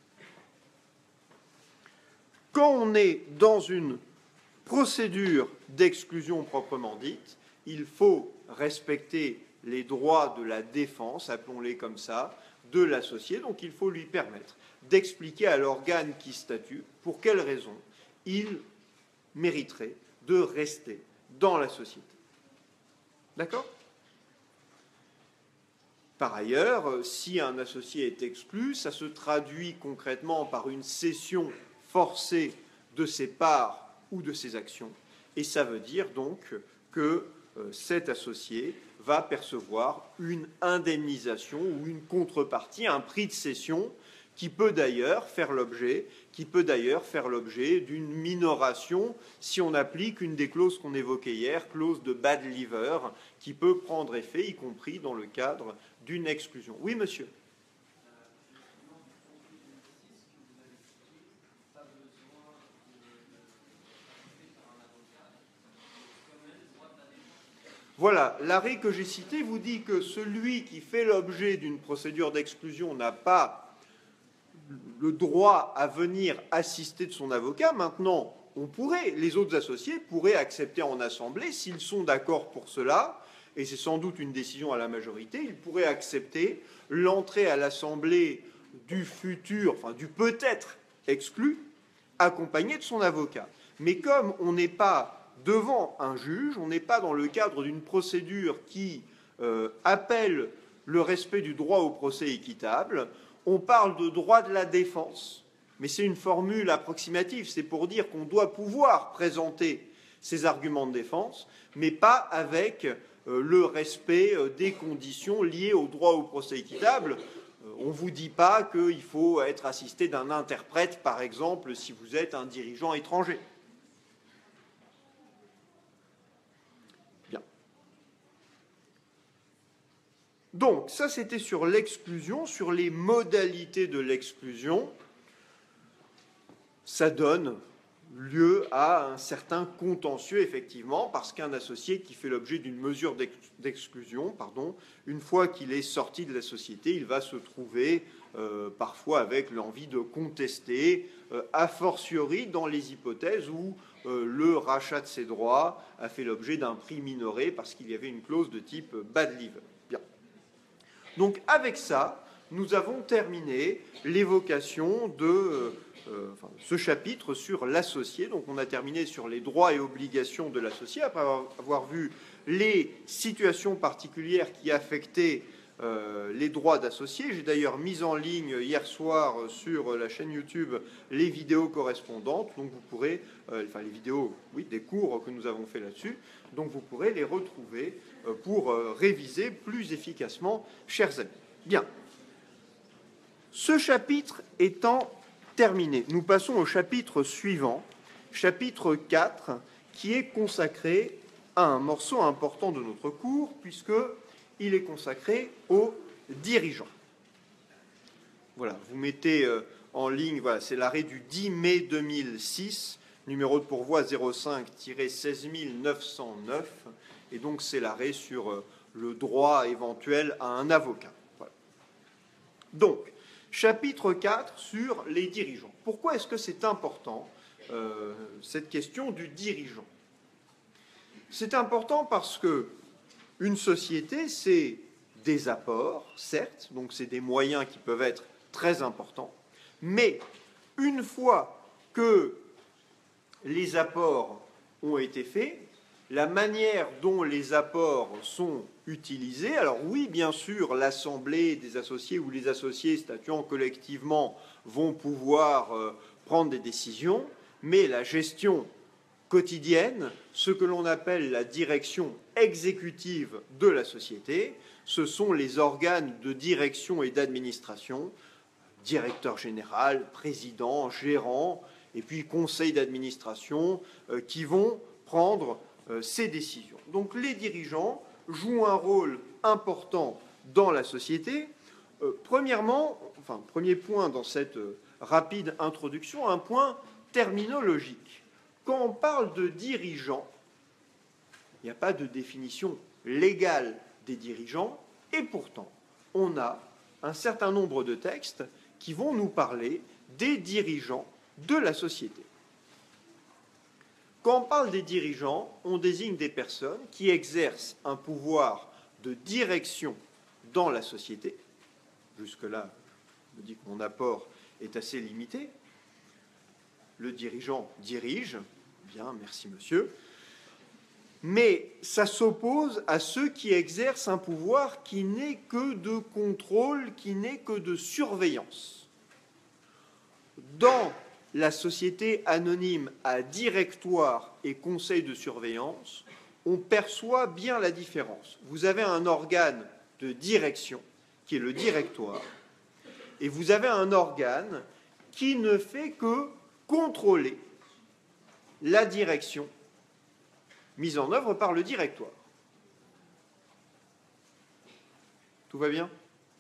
Quand on est dans une procédure d'exclusion proprement dite, il faut respecter les droits de la défense, appelons-les comme ça, de l'associé. Donc il faut lui permettre d'expliquer à l'organe qui statue pour quelles raisons il mériterait de rester dans la société. D'accord ? Par ailleurs, si un associé est exclu, ça se traduit concrètement par une cession forcée de ses parts ou de ses actions. Et ça veut dire donc que euh, cet associé va percevoir une indemnisation ou une contrepartie, un prix de cession qui peut d'ailleurs faire l'objet, qui peut d'ailleurs faire l'objet d'une minoration si on applique une des clauses qu'on évoquait hier, clause de bad leaver, qui peut prendre effet, y compris dans le cadre d'une exclusion. Oui, monsieur ? Voilà, l'arrêt que j'ai cité vous dit que celui qui fait l'objet d'une procédure d'exclusion n'a pas le droit à venir assister de son avocat. Maintenant, on pourrait, les autres associés pourraient accepter en assemblée, s'ils sont d'accord pour cela, et c'est sans doute une décision à la majorité, ils pourraient accepter l'entrée à l'assemblée du futur, enfin du peut-être exclu, accompagné de son avocat. Mais comme on n'est pas devant un juge, on n'est pas dans le cadre d'une procédure qui euh, appelle le respect du droit au procès équitable, on parle de droit de la défense, mais c'est une formule approximative, c'est pour dire qu'on doit pouvoir présenter ses arguments de défense, mais pas avec euh, le respect euh, des conditions liées au droit au procès équitable. Euh, on ne vous dit pas qu'il faut être assisté d'un interprète, par exemple, si vous êtes un dirigeant étranger. Donc, ça, c'était sur l'exclusion, sur les modalités de l'exclusion. Ça donne lieu à un certain contentieux, effectivement, parce qu'un associé qui fait l'objet d'une mesure d'exclusion, pardon, une fois qu'il est sorti de la société, il va se trouver euh, parfois avec l'envie de contester, euh, a fortiori dans les hypothèses où euh, le rachat de ses droits a fait l'objet d'un prix minoré parce qu'il y avait une clause de type bad leaver. Donc avec ça, nous avons terminé l'évocation de euh, enfin, ce chapitre sur l'associé. Donc on a terminé sur les droits et obligations de l'associé, après avoir, avoir vu les situations particulières qui affectaient euh, les droits d'associés. J'ai d'ailleurs mis en ligne hier soir sur la chaîne YouTube les vidéos correspondantes, donc vous pourrez, euh, enfin les vidéos, oui, des cours que nous avons fait là-dessus, donc vous pourrez les retrouver euh, pour euh, réviser plus efficacement, chers amis. Bien. Ce chapitre étant terminé, nous passons au chapitre suivant, chapitre quatre, qui est consacré à un morceau important de notre cours, puisqu'il est consacré aux dirigeants. Voilà, vous mettez en ligne, voilà, c'est l'arrêt du dix mai deux mille six, numéro de pourvoi zéro cinq seize neuf cent neuf, et donc c'est l'arrêt sur le droit éventuel à un avocat. Voilà. Donc, chapitre quatre sur les dirigeants. Pourquoi est-ce que c'est important, euh, cette question du dirigeant? C'est important parce que une société, c'est des apports, certes, donc c'est des moyens qui peuvent être très importants, mais une fois que les apports ont été faits, la manière dont les apports sont utilisés, alors oui, bien sûr, l'assemblée des associés ou les associés statuant collectivement vont pouvoir euh, prendre des décisions, mais la gestion quotidienne, ce que l'on appelle la direction exécutive de la société, ce sont les organes de direction et d'administration, directeur général, président, gérant, et puis conseil d'administration, euh, qui vont prendre euh, ces décisions. Donc les dirigeants jouent un rôle important dans la société. Euh, premièrement, enfin, premier point dans cette euh, rapide introduction, un point terminologique. Quand on parle de dirigeants, il n'y a pas de définition légale des dirigeants, et pourtant, on a un certain nombre de textes qui vont nous parler des dirigeants de la société. Quand on parle des dirigeants, on désigne des personnes qui exercent un pouvoir de direction dans la société. Jusque-là, je me dis que mon apport est assez limité. Le dirigeant dirige, bien, merci monsieur, mais ça s'oppose à ceux qui exercent un pouvoir qui n'est que de contrôle, qui n'est que de surveillance. Dans la société anonyme à directoire et conseil de surveillance, on perçoit bien la différence. Vous avez un organe de direction, qui est le directoire, et vous avez un organe qui ne fait que contrôler la direction mise en œuvre par le directoire. Tout va bien?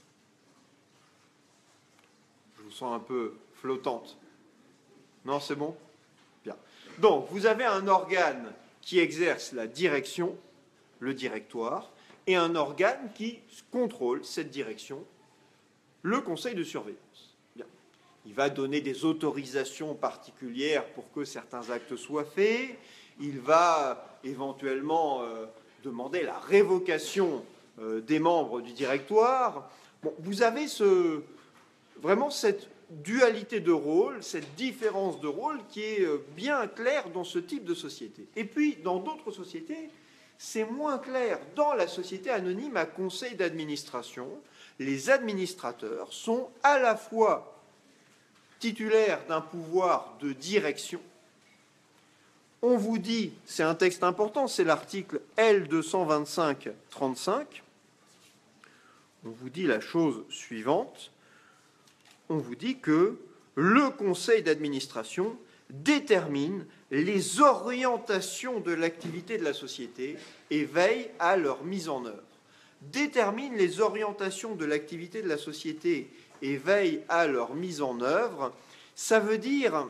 Je vous sens un peu flottante. Non, c'est bon? Bien. Donc, vous avez un organe qui exerce la direction, le directoire, et un organe qui contrôle cette direction, le conseil de surveillance. Il va donner des autorisations particulières pour que certains actes soient faits. Il va éventuellement euh, demander la révocation euh, des membres du directoire. Bon, vous avez ce, vraiment cette dualité de rôle, cette différence de rôle qui est bien claire dans ce type de société. Et puis, dans d'autres sociétés, c'est moins clair. Dans la société anonyme à conseil d'administration, les administrateurs sont à la fois titulaire d'un pouvoir de direction. On vous dit, c'est un texte important, c'est l'article L deux cent vingt-cinq trente-cinq. On vous dit la chose suivante. On vous dit que le conseil d'administration détermine les orientations de l'activité de la société et veille à leur mise en œuvre. Détermine les orientations de l'activité de la société et veille à leur mise en œuvre, ça veut dire,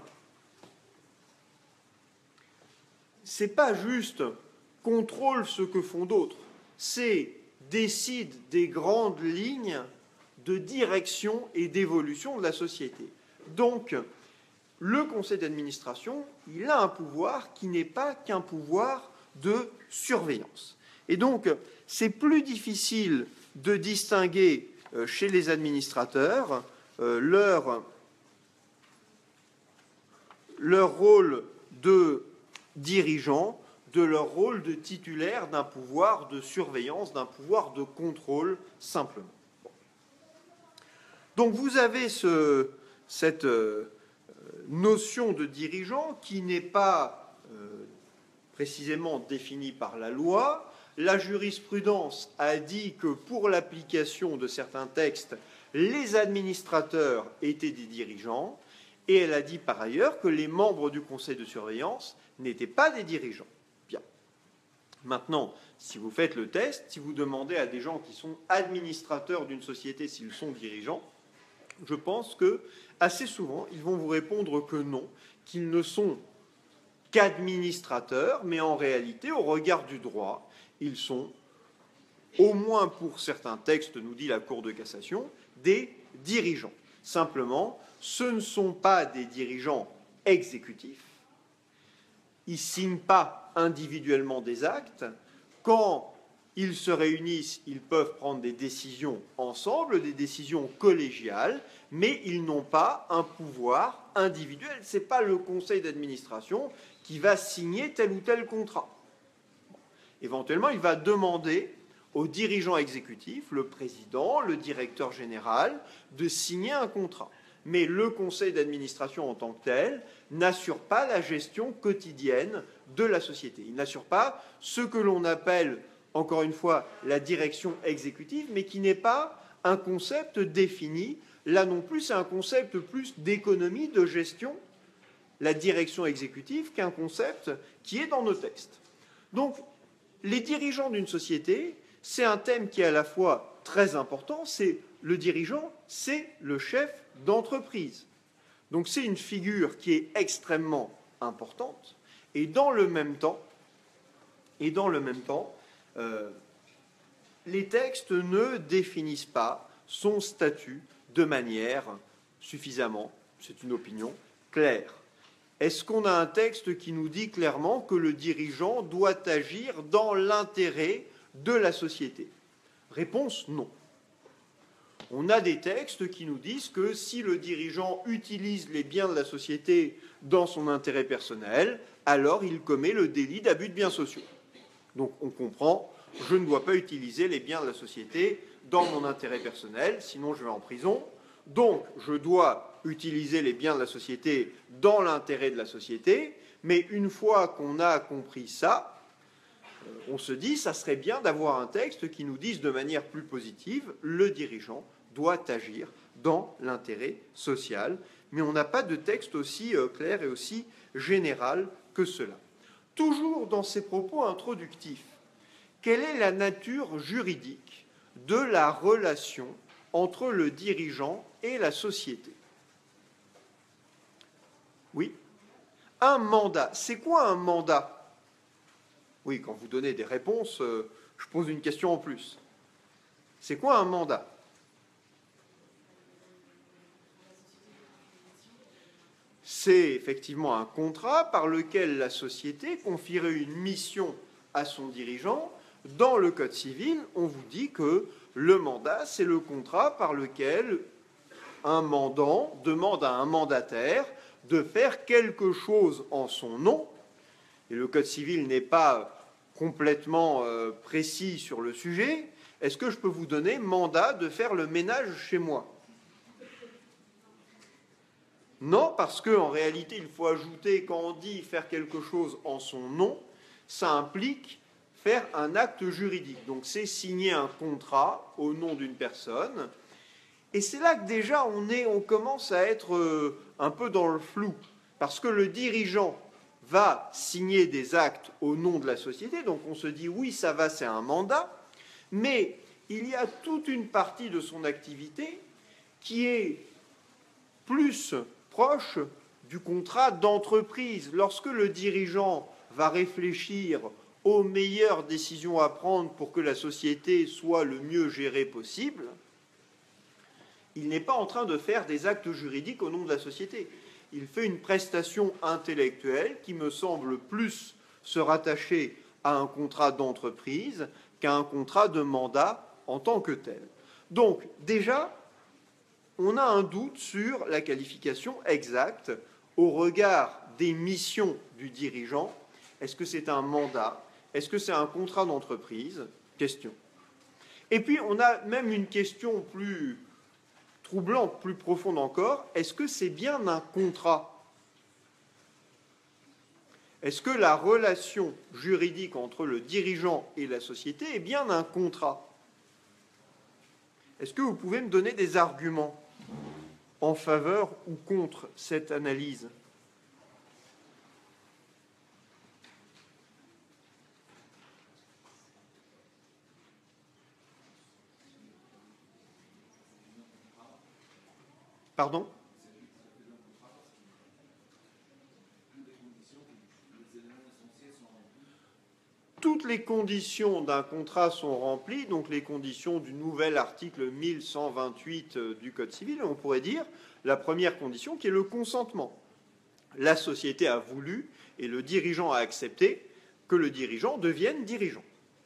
c'est pas juste contrôle ce que font d'autres, c'est décide des grandes lignes de direction et d'évolution de la société. Donc, le conseil d'administration, il a un pouvoir qui n'est pas qu'un pouvoir de surveillance. Et donc, c'est plus difficile de distinguer euh, chez les administrateurs, euh, leur, leur rôle de dirigeant, de leur rôle de titulaire d'un pouvoir de surveillance, d'un pouvoir de contrôle, simplement. Bon. Donc vous avez ce, cette euh, notion de dirigeant qui n'est pas euh, précisément définie par la loi. La jurisprudence a dit que pour l'application de certains textes, les administrateurs étaient des dirigeants, et elle a dit par ailleurs que les membres du conseil de surveillance n'étaient pas des dirigeants. Bien. Maintenant, si vous faites le test, si vous demandez à des gens qui sont administrateurs d'une société s'ils sont dirigeants, je pense que assez souvent, ils vont vous répondre que non, qu'ils ne sont qu'administrateurs, mais en réalité, au regard du droit, ils sont, au moins pour certains textes, nous dit la Cour de cassation, des dirigeants. Simplement, ce ne sont pas des dirigeants exécutifs. Ils ne signent pas individuellement des actes. Quand ils se réunissent, ils peuvent prendre des décisions ensemble, des décisions collégiales, mais ils n'ont pas un pouvoir individuel. Ce n'est pas le conseil d'administration qui va signer tel ou tel contrat. Éventuellement, il va demander au dirigeant exécutif, le président, le directeur général, de signer un contrat. Mais le conseil d'administration en tant que tel n'assure pas la gestion quotidienne de la société. Il n'assure pas ce que l'on appelle, encore une fois, la direction exécutive, mais qui n'est pas un concept défini. Là non plus, c'est un concept plus d'économie, de gestion, la direction exécutive, qu'un concept qui est dans nos textes. Donc, les dirigeants d'une société, c'est un thème qui est à la fois très important, c'est le dirigeant, c'est le chef d'entreprise. Donc c'est une figure qui est extrêmement importante, et dans le même temps, et dans le même temps, euh, les textes ne définissent pas son statut de manière suffisamment, c'est une opinion, claire. Est-ce qu'on a un texte qui nous dit clairement que le dirigeant doit agir dans l'intérêt de la société? Réponse non. On a des textes qui nous disent que si le dirigeant utilise les biens de la société dans son intérêt personnel, alors il commet le délit d'abus de biens sociaux. Donc on comprend, je ne dois pas utiliser les biens de la société dans mon intérêt personnel, sinon je vais en prison. Donc je dois utiliser les biens de la société dans l'intérêt de la société, mais une fois qu'on a compris ça, on se dit, ça serait bien d'avoir un texte qui nous dise de manière plus positive, le dirigeant doit agir dans l'intérêt social, mais on n'a pas de texte aussi clair et aussi général que cela. Toujours dans ces propos introductifs, quelle est la nature juridique de la relation entre le dirigeant et la société? Oui. Un mandat. C'est quoi un mandat? Oui, quand vous donnez des réponses, euh, je pose une question en plus. C'est quoi un mandat? C'est effectivement un contrat par lequel la société confierait une mission à son dirigeant. Dans le Code civil, on vous dit que le mandat, c'est le contrat par lequel un mandant demande à un mandataire de faire quelque chose en son nom. Et le Code civil n'est pas complètement euh, précis sur le sujet. Est-ce que je peux vous donner mandat de faire le ménage chez moi? Non, parce qu'en réalité, il faut ajouter, quand on dit faire quelque chose en son nom, ça implique faire un acte juridique. Donc c'est signer un contrat au nom d'une personne. Et c'est là que déjà on, est, on commence à être euh, un peu dans le flou. Parce que le dirigeant va signer des actes au nom de la société. Donc on se dit oui, ça va, c'est un mandat. Mais il y a toute une partie de son activité qui est plus proche du contrat d'entreprise. Lorsque le dirigeant va réfléchir aux meilleures décisions à prendre pour que la société soit le mieux gérée possible, il n'est pas en train de faire des actes juridiques au nom de la société. Il fait une prestation intellectuelle qui me semble plus se rattacher à un contrat d'entreprise qu'à un contrat de mandat en tant que tel. Donc, déjà, on a un doute sur la qualification exacte au regard des missions du dirigeant. Est-ce que c'est un mandat? Est-ce que c'est un contrat d'entreprise? Question. Et puis, on a même une question plus troublante, plus profonde encore. Est-ce que c'est bien un contrat? Est-ce que la relation juridique entre le dirigeant et la société est bien un contrat? Est-ce que vous pouvez me donner des arguments en faveur ou contre cette analyse? Pardon? Toutes les conditions d'un contrat sont remplies, donc les conditions du nouvel article mille cent vingt-huit du Code civil, on pourrait dire la première condition qui est le consentement. La société a voulu et le dirigeant a accepté que le dirigeant devienne dirigeant.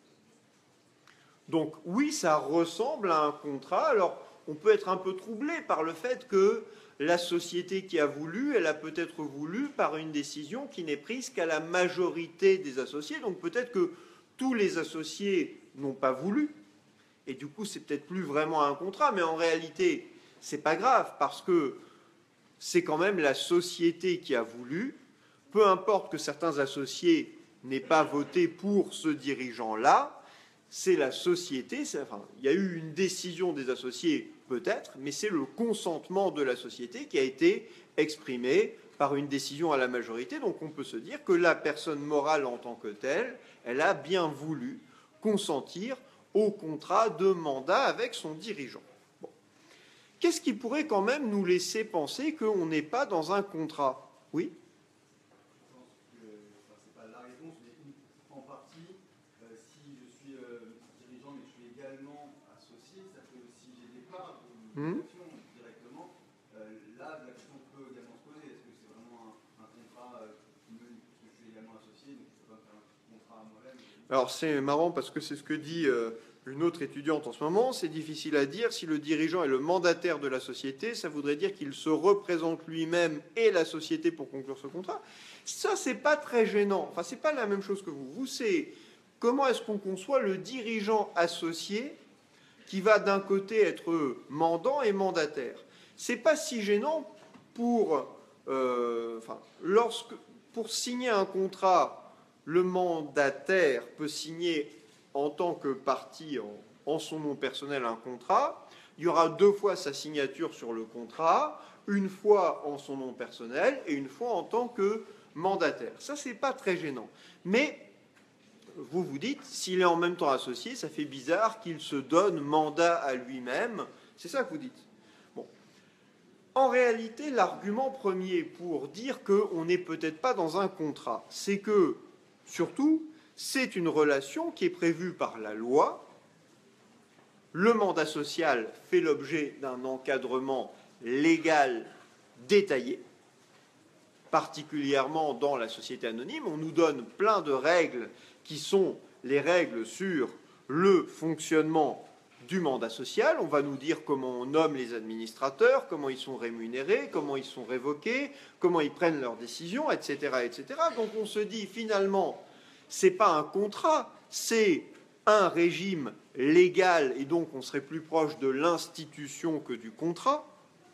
Donc oui, ça ressemble à un contrat. Alors on peut être un peu troublé par le fait que la société qui a voulu, elle a peut-être voulu par une décision qui n'est prise qu'à la majorité des associés. Donc peut-être que tous les associés n'ont pas voulu, et du coup c'est peut-être plus vraiment un contrat, mais en réalité c'est pas grave parce que c'est quand même la société qui a voulu. Peu importe que certains associés n'aient pas voté pour ce dirigeant-là, c'est la société, enfin, il y a eu une décision des associés peut-être, mais c'est le consentement de la société qui a été exprimé par une décision à la majorité. Donc on peut se dire que la personne morale en tant que telle, elle a bien voulu consentir au contrat de mandat avec son dirigeant. Bon. Qu'est-ce qui pourrait quand même nous laisser penser qu'on n'est pas dans un contrat? Oui? Mmh. Directement, euh, là, la question peut également se poser. Est-ce que c'est vraiment un, un contrat euh, qui me dit que je suis également associé, donc je ne peux pas faire un contrat à moi-même? Alors c'est marrant parce que c'est ce que dit euh, une autre étudiante en ce moment. C'est difficile à dire. Si le dirigeant est le mandataire de la société, ça voudrait dire qu'il se représente lui-même et la société pour conclure ce contrat. Ça, c'est pas très gênant. Enfin, c'est pas la même chose que vous. Vous, c'est comment est-ce qu'on conçoit le dirigeant associé qui va d'un côté être mandant et mandataire. C'est pas si gênant pour, euh, enfin, lorsque, pour signer un contrat, le mandataire peut signer en tant que partie, en, en son nom personnel, un contrat. Il y aura deux fois sa signature sur le contrat, une fois en son nom personnel et une fois en tant que mandataire. Ça, c'est pas très gênant. Mais vous vous dites, s'il est en même temps associé, ça fait bizarre qu'il se donne mandat à lui-même. C'est ça que vous dites. Bon. En réalité, l'argument premier pour dire qu'on n'est peut-être pas dans un contrat, c'est que, surtout, c'est une relation qui est prévue par la loi. Le mandat social fait l'objet d'un encadrement légal détaillé, particulièrement dans la société anonyme. On nous donne plein de règles qui sont les règles sur le fonctionnement du mandat social. On va nous dire comment on nomme les administrateurs, comment ils sont rémunérés, comment ils sont révoqués, comment ils prennent leurs décisions, et cetera, et cetera. Donc on se dit finalement, ce n'est pas un contrat, c'est un régime légal, et donc on serait plus proche de l'institution que du contrat.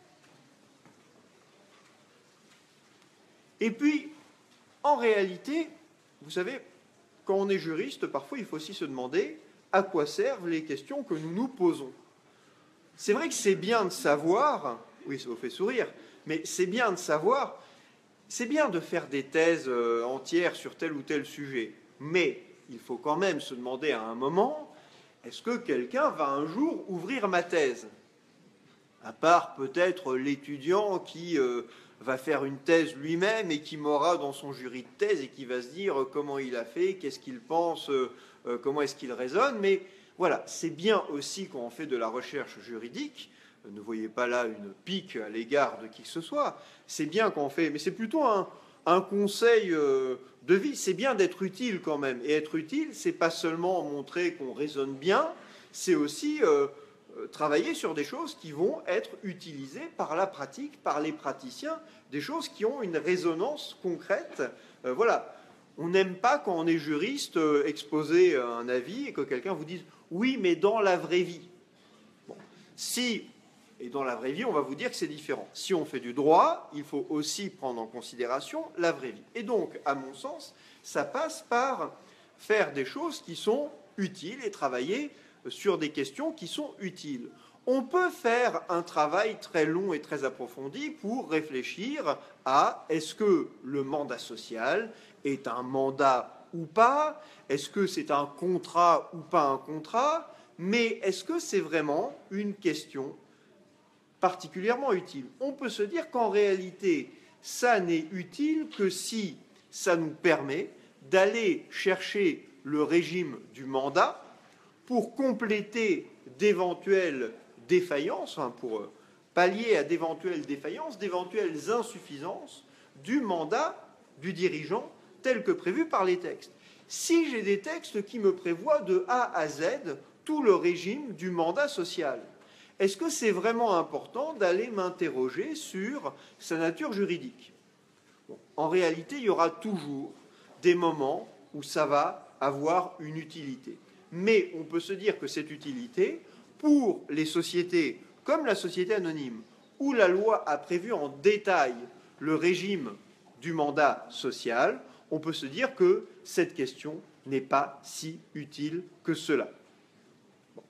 Et puis, en réalité, vous savez, quand on est juriste, parfois il faut aussi se demander à quoi servent les questions que nous nous posons. C'est vrai que c'est bien de savoir, oui, ça vous fait sourire, mais c'est bien de savoir, c'est bien de faire des thèses entières sur tel ou tel sujet, mais il faut quand même se demander à un moment, est-ce que quelqu'un va un jour ouvrir ma thèse? À part peut-être l'étudiant qui euh, va faire une thèse lui-même et qui m'aura dans son jury de thèse et qui va se dire comment il a fait, qu'est-ce qu'il pense, euh, comment est-ce qu'il raisonne. Mais voilà, c'est bien aussi quand on fait de la recherche juridique, ne voyez pas là une pique à l'égard de qui que ce soit, c'est bien quand on fait, mais c'est plutôt un, un conseil euh, de vie, c'est bien d'être utile quand même. Et être utile, c'est pas seulement montrer qu'on raisonne bien, c'est aussi... Euh, euh, travailler sur des choses qui vont être utilisées par la pratique, par les praticiens, des choses qui ont une résonance concrète. Euh, voilà. On n'aime pas, quand on est juriste, euh, exposer un avis et que quelqu'un vous dise « oui, mais dans la vraie vie ». Bon. Si, et dans la vraie vie, on va vous dire que c'est différent. Si on fait du droit, il faut aussi prendre en considération la vraie vie. Et donc, à mon sens, ça passe par faire des choses qui sont utiles et travailler sur des questions qui sont utiles. On peut faire un travail très long et très approfondi pour réfléchir à est-ce que le mandat social est un mandat ou pas, est-ce que c'est un contrat ou pas un contrat, mais est-ce que c'est vraiment une question particulièrement utile? On peut se dire qu'en réalité, ça n'est utile que si ça nous permet d'aller chercher le régime du mandat pour compléter d'éventuelles défaillances, enfin pour pallier à d'éventuelles défaillances, d'éventuelles insuffisances du mandat du dirigeant tel que prévu par les textes. Si j'ai des textes qui me prévoient de A à Z tout le régime du mandat social, est-ce que c'est vraiment important d'aller m'interroger sur sa nature juridique? Bon, en réalité, il y aura toujours des moments où ça va avoir une utilité. Mais on peut se dire que cette utilité, pour les sociétés comme la société anonyme, où la loi a prévu en détail le régime du mandat social, on peut se dire que cette question n'est pas si utile que cela. Bon.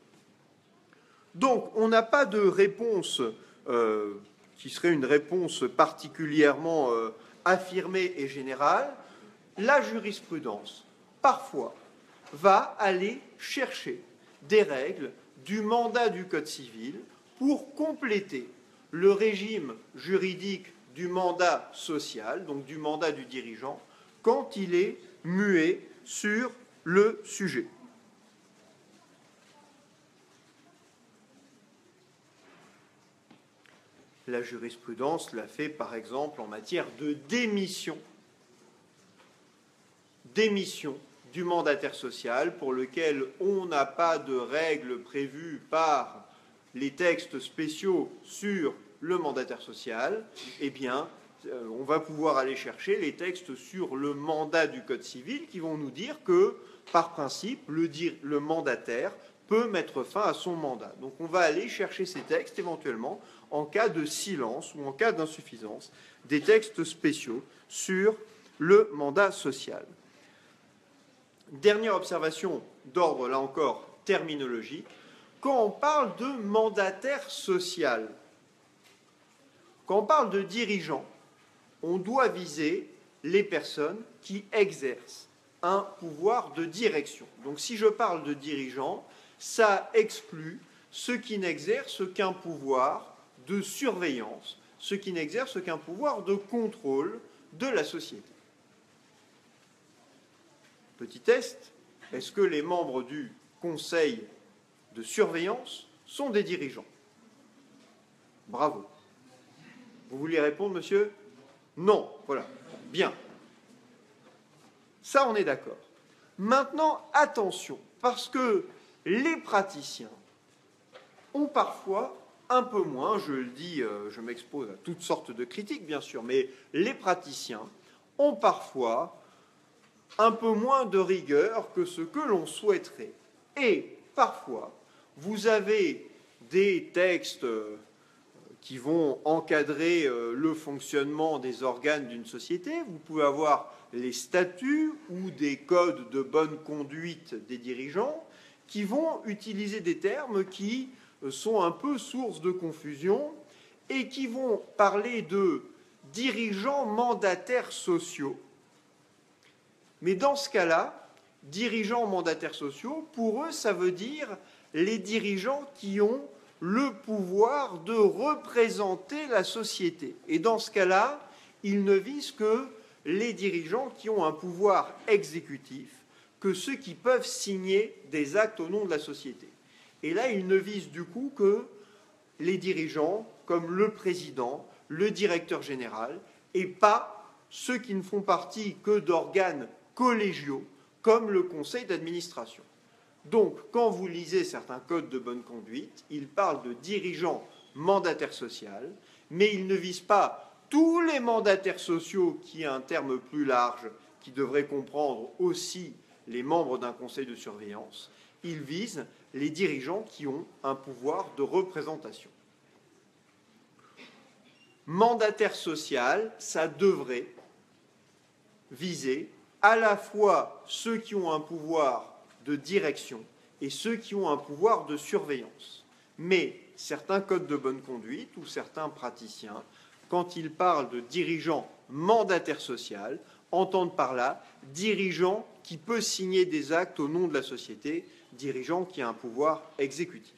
Donc, on n'a pas de réponse euh, qui serait une réponse particulièrement euh, affirmée et générale. La jurisprudence, parfois, va aller chercher des règles du mandat du Code civil pour compléter le régime juridique du mandat social, donc du mandat du dirigeant, quand il est muet sur le sujet. La jurisprudence l'a fait, par exemple, en matière de démission, démission du mandataire social, pour lequel on n'a pas de règles prévues par les textes spéciaux sur le mandataire social, eh bien, euh, on va pouvoir aller chercher les textes sur le mandat du Code civil qui vont nous dire que, par principe, le, le mandataire peut mettre fin à son mandat. Donc on va aller chercher ces textes éventuellement en cas de silence ou en cas d'insuffisance des textes spéciaux sur le mandat social. Dernière observation d'ordre, là encore, terminologique. Quand on parle de mandataire social, quand on parle de dirigeant, on doit viser les personnes qui exercent un pouvoir de direction. Donc si je parle de dirigeant, ça exclut ceux qui n'exercent qu'un pouvoir de surveillance, ceux qui n'exercent qu'un pouvoir de contrôle de la société. Petit test, est-ce que les membres du conseil de surveillance sont des dirigeants? Bravo. Vous vouliez répondre, monsieur? Non. Voilà. Bien. Ça, on est d'accord. Maintenant, attention, parce que les praticiens ont parfois un peu moins, je le dis, euh, je m'expose à toutes sortes de critiques, bien sûr, mais les praticiens ont parfois un peu moins de rigueur que ce que l'on souhaiterait. Et parfois, vous avez des textes qui vont encadrer le fonctionnement des organes d'une société. Vous pouvez avoir les statuts ou des codes de bonne conduite des dirigeants qui vont utiliser des termes qui sont un peu source de confusion et qui vont parler de dirigeants mandataires sociaux. Mais dans ce cas-là, dirigeants mandataires sociaux, pour eux, ça veut dire les dirigeants qui ont le pouvoir de représenter la société. Et dans ce cas-là, ils ne visent que les dirigeants qui ont un pouvoir exécutif, que ceux qui peuvent signer des actes au nom de la société. Et là, ils ne visent du coup que les dirigeants comme le président, le directeur général, et pas ceux qui ne font partie que d'organes collégiaux, comme le conseil d'administration. Donc, quand vous lisez certains codes de bonne conduite, ils parlent de dirigeants mandataires sociaux, mais ils ne visent pas tous les mandataires sociaux, qui est un terme plus large, qui devrait comprendre aussi les membres d'un conseil de surveillance. Ils visent les dirigeants qui ont un pouvoir de représentation. Mandataire social, ça devrait viser à la fois ceux qui ont un pouvoir de direction et ceux qui ont un pouvoir de surveillance. Mais certains codes de bonne conduite ou certains praticiens, quand ils parlent de dirigeants mandataires social, entendent par là dirigeant qui peut signer des actes au nom de la société, dirigeant qui a un pouvoir exécutif.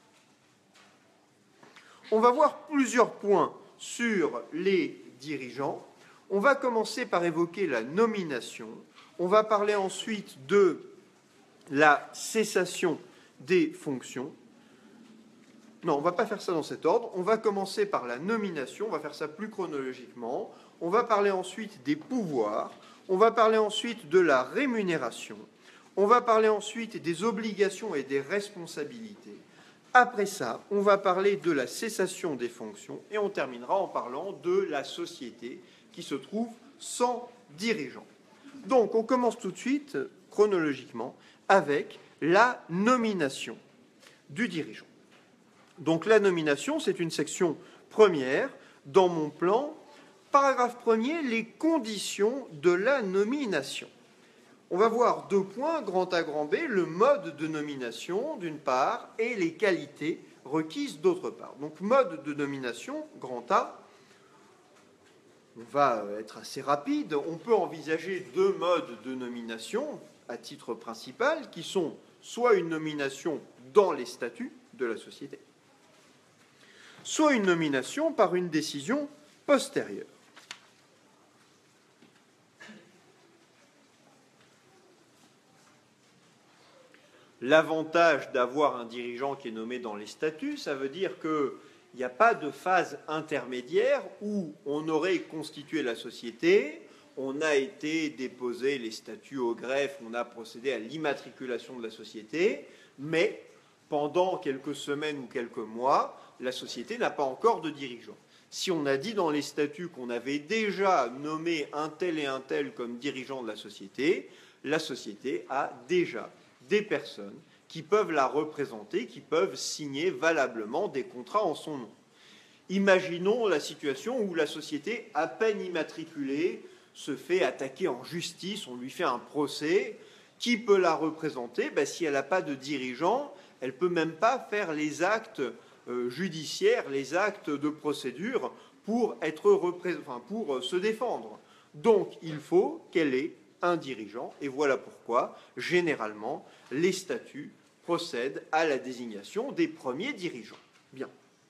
On va voir plusieurs points sur les dirigeants. On va commencer par évoquer la nomination. On va parler ensuite de la cessation des fonctions. Non, on ne va pas faire ça dans cet ordre. On va commencer par la nomination. On va faire ça plus chronologiquement. On va parler ensuite des pouvoirs. On va parler ensuite de la rémunération. On va parler ensuite des obligations et des responsabilités. Après ça, on va parler de la cessation des fonctions et on terminera en parlant de la société qui se trouve sans dirigeant. Donc, on commence tout de suite, chronologiquement, avec la nomination du dirigeant. Donc, la nomination, c'est une section première dans mon plan. Paragraphe premier, les conditions de la nomination. On va voir deux points, grand A, grand B, le mode de nomination d'une part et les qualités requises d'autre part. Donc mode de nomination, grand A, on va être assez rapide, on peut envisager deux modes de nomination à titre principal qui sont soit une nomination dans les statuts de la société, soit une nomination par une décision postérieure. L'avantage d'avoir un dirigeant qui est nommé dans les statuts, ça veut dire qu'il n'y a pas de phase intermédiaire où on aurait constitué la société, on a été déposé les statuts au greffe, on a procédé à l'immatriculation de la société, mais pendant quelques semaines ou quelques mois, la société n'a pas encore de dirigeant. Si on a dit dans les statuts qu'on avait déjà nommé un tel et un tel comme dirigeant de la société, la société a déjà des personnes qui peuvent la représenter, qui peuvent signer valablement des contrats en son nom. Imaginons la situation où la société, à peine immatriculée, se fait attaquer en justice, on lui fait un procès. Qui peut la représenter? Ben, si elle n'a pas de dirigeant, elle ne peut même pas faire les actes euh, judiciaires, les actes de procédure pour, être repré- enfin, pour se défendre. Donc, il faut qu'elle ait un dirigeant, et voilà pourquoi, généralement, les statuts procèdent à la désignation des premiers dirigeants. Bien.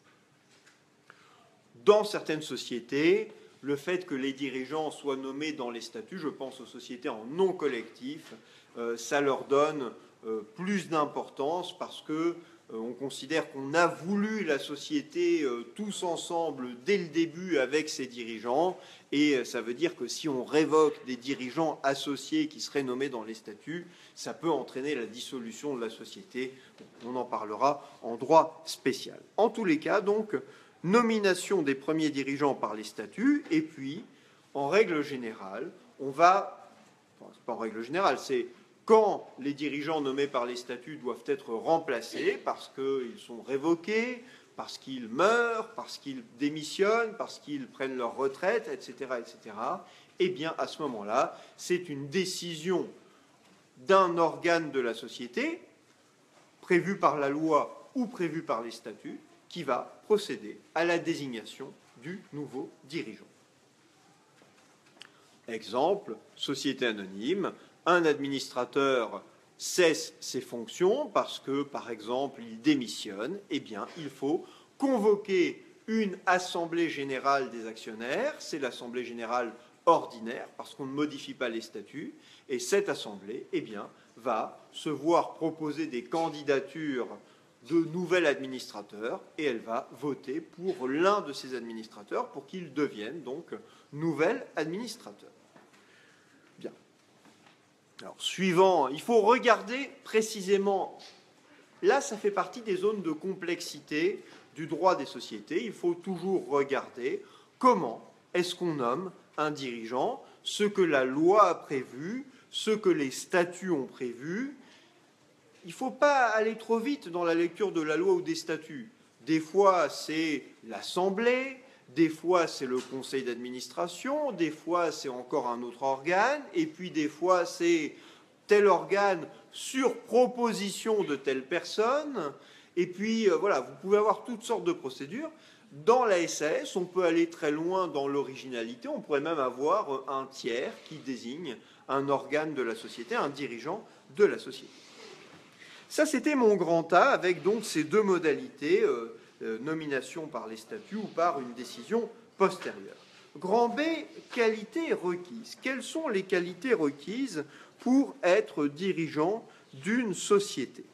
Dans certaines sociétés, le fait que les dirigeants soient nommés dans les statuts, je pense aux sociétés en non collectif, euh, ça leur donne euh, plus d'importance parce que euh, on considère qu'on a voulu la société euh, tous ensemble dès le début avec ses dirigeants, et euh, ça veut dire que si on révoque des dirigeants associés qui seraient nommés dans les statuts, ça peut entraîner la dissolution de la société. On en parlera en droit spécial. En tous les cas, donc, nomination des premiers dirigeants par les statuts, et puis, en règle générale, on va, enfin, c'est pas en règle générale, c'est quand les dirigeants nommés par les statuts doivent être remplacés parce qu'ils sont révoqués, parce qu'ils meurent, parce qu'ils démissionnent, parce qu'ils prennent leur retraite, et cetera, et cetera, eh bien, à ce moment-là, c'est une décision d'un organe de la société, prévue par la loi ou prévue par les statuts, qui va procéder à la désignation du nouveau dirigeant. Exemple, société anonyme, un administrateur cesse ses fonctions parce que, par exemple, il démissionne, eh bien, il faut convoquer une assemblée générale des actionnaires, c'est l'assemblée générale ordinaire, parce qu'on ne modifie pas les statuts, et cette assemblée, eh bien, va se voir proposer des candidatures de nouvel administrateur, et elle va voter pour l'un de ces administrateurs pour qu'il devienne donc nouvel administrateur. Bien. Alors, suivant, il faut regarder précisément, là ça fait partie des zones de complexité du droit des sociétés, il faut toujours regarder comment est-ce qu'on nomme un dirigeant, ce que la loi a prévu, ce que les statuts ont prévu. Il ne faut pas aller trop vite dans la lecture de la loi ou des statuts. Des fois, c'est l'Assemblée, des fois, c'est le conseil d'administration, des fois, c'est encore un autre organe, et puis des fois, c'est tel organe sur proposition de telle personne. Et puis, euh, voilà, vous pouvez avoir toutes sortes de procédures. Dans la S A S, on peut aller très loin dans l'originalité. On pourrait même avoir un tiers qui désigne un organe de la société, un dirigeant de la société. Ça, c'était mon grand A, avec donc ces deux modalités, euh, euh, nomination par les statuts ou par une décision postérieure. Grand B, qualités requises. Quelles sont les qualités requises pour être dirigeant d'une société?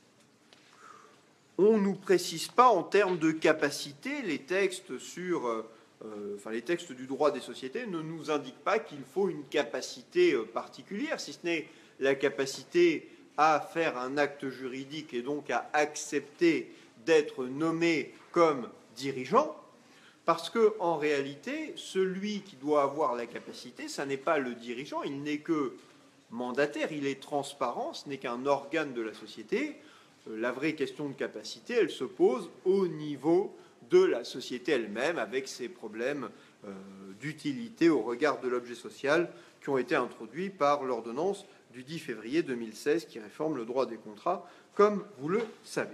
On ne nous précise pas en termes de capacité, les textes sur, euh, enfin les textes du droit des sociétés ne nous indiquent pas qu'il faut une capacité particulière, si ce n'est la capacité à faire un acte juridique et donc à accepter d'être nommé comme dirigeant, parce que en réalité, celui qui doit avoir la capacité, ça n'est pas le dirigeant, il n'est que mandataire, il est transparent, ce n'est qu'un organe de la société. La vraie question de capacité, elle se pose au niveau de la société elle-même, avec ses problèmes euh, d'utilité au regard de l'objet social qui ont été introduits par l'ordonnance du dix février deux mille seize qui réforme le droit des contrats, comme vous le savez.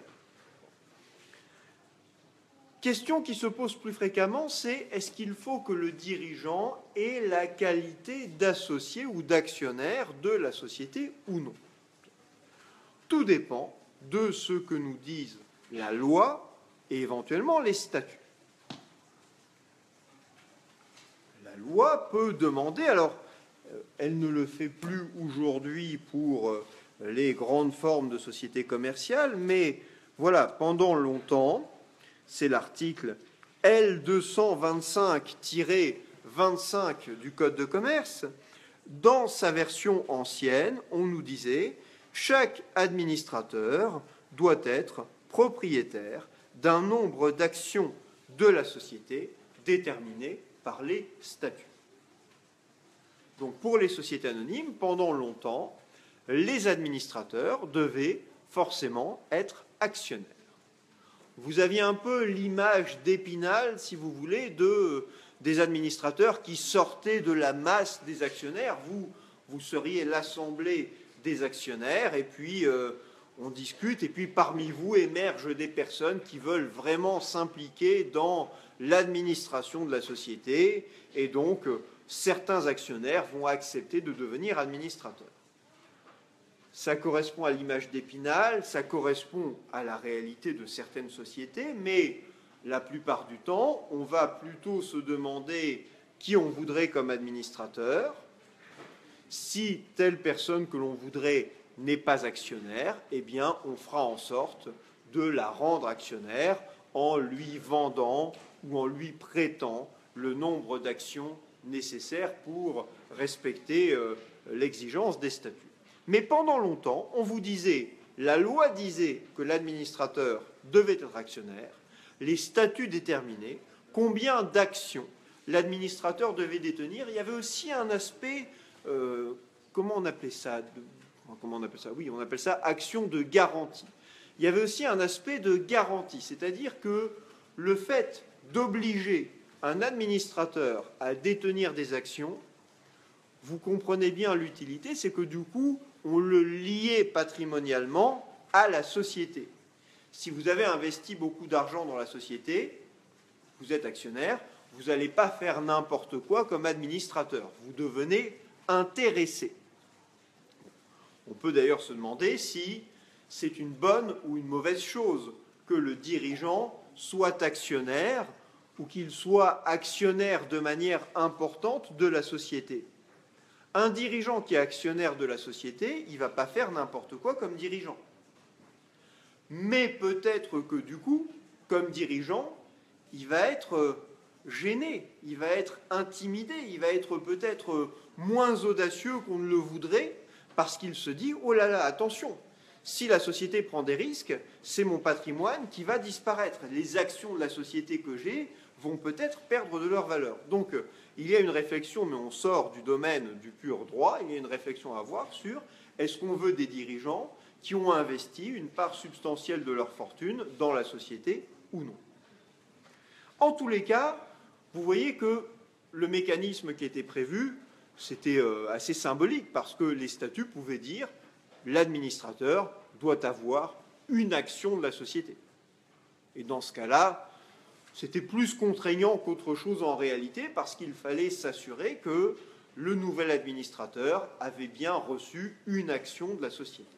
Question qui se pose plus fréquemment, c'est est-ce qu'il faut que le dirigeant ait la qualité d'associé ou d'actionnaire de la société ou non? Tout dépend de ce que nous disent la loi et éventuellement les statuts. La loi peut demander, alors elle ne le fait plus aujourd'hui pour les grandes formes de sociétés commerciales, mais voilà, pendant longtemps, c'est l'article L deux cent vingt-cinq tiret vingt-cinq du Code de commerce. Dans sa version ancienne, on nous disait « Chaque administrateur doit être propriétaire d'un nombre d'actions de la société déterminé par les statuts ». Donc pour les sociétés anonymes, pendant longtemps, les administrateurs devaient forcément être actionnaires. Vous aviez un peu l'image d'Épinal, si vous voulez, de, des administrateurs qui sortaient de la masse des actionnaires. Vous, vous seriez l'assemblée des actionnaires, et puis euh, on discute, et puis parmi vous émergent des personnes qui veulent vraiment s'impliquer dans l'administration de la société, et donc euh, certains actionnaires vont accepter de devenir administrateurs. Ça correspond à l'image d'Épinal, ça correspond à la réalité de certaines sociétés, mais la plupart du temps, on va plutôt se demander qui on voudrait comme administrateur. Si telle personne que l'on voudrait n'est pas actionnaire, eh bien, on fera en sorte de la rendre actionnaire en lui vendant ou en lui prêtant le nombre d'actions nécessaires pour respecter euh, l'exigence des statuts. Mais pendant longtemps, on vous disait, la loi disait que l'administrateur devait être actionnaire, les statuts déterminaient combien d'actions l'administrateur devait détenir. Il y avait aussi un aspect, euh, comment on appelait ça de, Comment on appelle ça Oui, on appelle ça action de garantie. Il y avait aussi un aspect de garantie, c'est-à-dire que le fait d'obliger un administrateur à détenir des actions, vous comprenez bien l'utilité, c'est que du coup, on le liait patrimonialement à la société. Si vous avez investi beaucoup d'argent dans la société, vous êtes actionnaire, vous n'allez pas faire n'importe quoi comme administrateur. Vous devenez intéressé. On peut d'ailleurs se demander si c'est une bonne ou une mauvaise chose que le dirigeant soit actionnaire ou qu'il soit actionnaire de manière importante de la société. Un dirigeant qui est actionnaire de la société, il ne va pas faire n'importe quoi comme dirigeant. Mais peut-être que du coup, comme dirigeant, il va être gêné, il va être intimidé, il va être peut-être moins audacieux qu'on ne le voudrait, parce qu'il se dit « Oh là là, attention, si la société prend des risques, c'est mon patrimoine qui va disparaître. Les actions de la société que j'ai vont peut-être perdre de leur valeur. » Donc, il y a une réflexion, mais on sort du domaine du pur droit, il y a une réflexion à avoir sur est-ce qu'on veut des dirigeants qui ont investi une part substantielle de leur fortune dans la société ou non. En tous les cas, vous voyez que le mécanisme qui était prévu, c'était assez symbolique, parce que les statuts pouvaient dire l'administrateur doit avoir une action de la société. Et dans ce cas-là, c'était plus contraignant qu'autre chose en réalité, parce qu'il fallait s'assurer que le nouvel administrateur avait bien reçu une action de la société.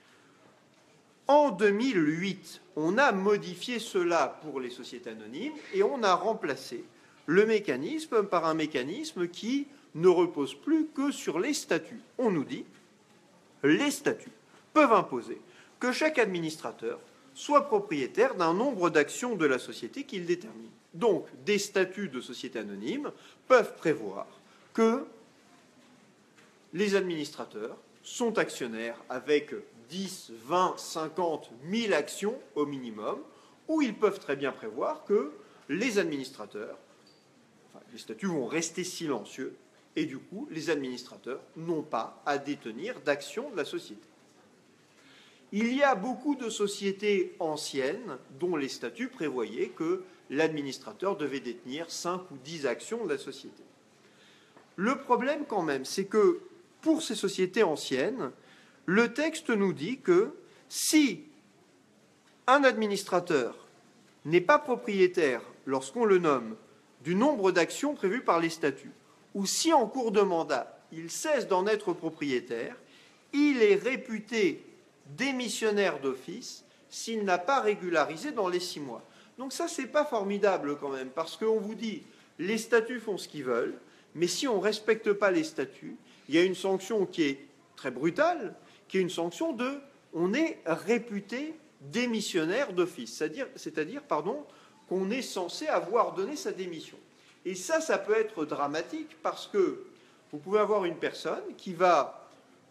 En deux mille huit, on a modifié cela pour les sociétés anonymes et on a remplacé le mécanisme par un mécanisme qui ne repose plus que sur les statuts. On nous dit les statuts peuvent imposer que chaque administrateur soit propriétaire d'un nombre d'actions de la société qu'il détermine. Donc, des statuts de société anonyme peuvent prévoir que les administrateurs sont actionnaires avec dix, vingt, cinquante, mille actions au minimum, ou ils peuvent très bien prévoir que les administrateurs, enfin, les statuts vont rester silencieux, et du coup, les administrateurs n'ont pas à détenir d'actions de la société. Il y a beaucoup de sociétés anciennes dont les statuts prévoyaient que l'administrateur devait détenir cinq ou dix actions de la société. Le problème quand même, c'est que pour ces sociétés anciennes, le texte nous dit que si un administrateur n'est pas propriétaire, lorsqu'on le nomme, du nombre d'actions prévues par les statuts, ou si en cours de mandat, il cesse d'en être propriétaire, il est réputé démissionnaire d'office s'il n'a pas régularisé dans les six mois. Donc ça, c'est pas formidable quand même, parce qu'on vous dit, les statuts font ce qu'ils veulent, mais si on ne respecte pas les statuts, il y a une sanction qui est très brutale, qui est une sanction de « on est réputé démissionnaire d'office », c'est-à-dire, c'est-à-dire pardon, qu'on est censé avoir donné sa démission. Et ça, ça peut être dramatique parce que vous pouvez avoir une personne qui va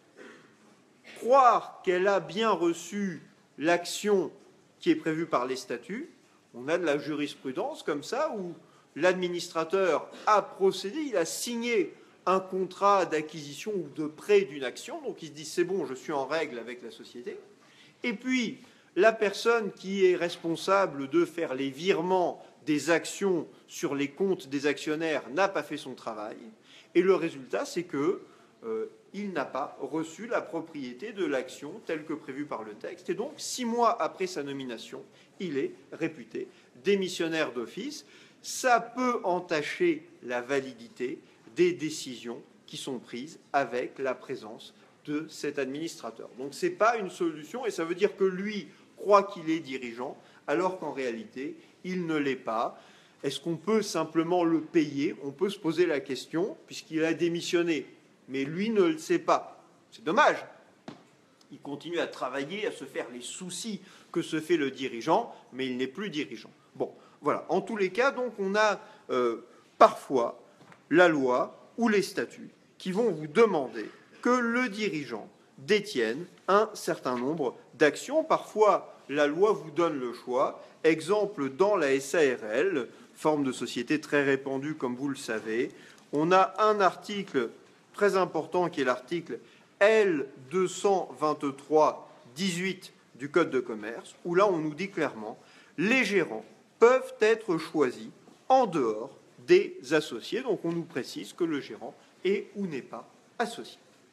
croire qu'elle a bien reçu l'action qui est prévue par les statuts. On a de la jurisprudence comme ça où l'administrateur a procédé, il a signé un contrat d'acquisition ou de prêt d'une action, donc il se dit c'est bon, je suis en règle avec la société. Et puis, la personne qui est responsable de faire les virements des actions sur les comptes des actionnaires n'a pas fait son travail, et le résultat, c'est que euh, il n'a pas reçu la propriété de l'action telle que prévue par le texte, et donc, six mois après sa nomination, il est réputé démissionnaire d'office. Ça peut entacher la validité des décisions qui sont prises avec la présence de cet administrateur. Donc ce n'est pas une solution, et ça veut dire que lui croit qu'il est dirigeant, alors qu'en réalité, il ne l'est pas. Est-ce qu'on peut simplement le payer? On peut se poser la question, puisqu'il a démissionné, mais lui ne le sait pas. C'est dommage. Il continue à travailler, à se faire les soucis que se fait le dirigeant, mais il n'est plus dirigeant. Bon, voilà. En tous les cas, donc, on a euh, parfois la loi ou les statuts qui vont vous demander que le dirigeant détienne un certain nombre d'actions. Parfois, la loi vous donne le choix. Exemple, dans la S A R L, forme de société très répandue, comme vous le savez, on a un article très important qui est l'article L deux cent vingt-trois dix-huit du Code de commerce, où là, on nous dit clairement les gérants peuvent être choisis en dehors des associés. Donc, on nous précise que le gérant est ou n'est pas associé.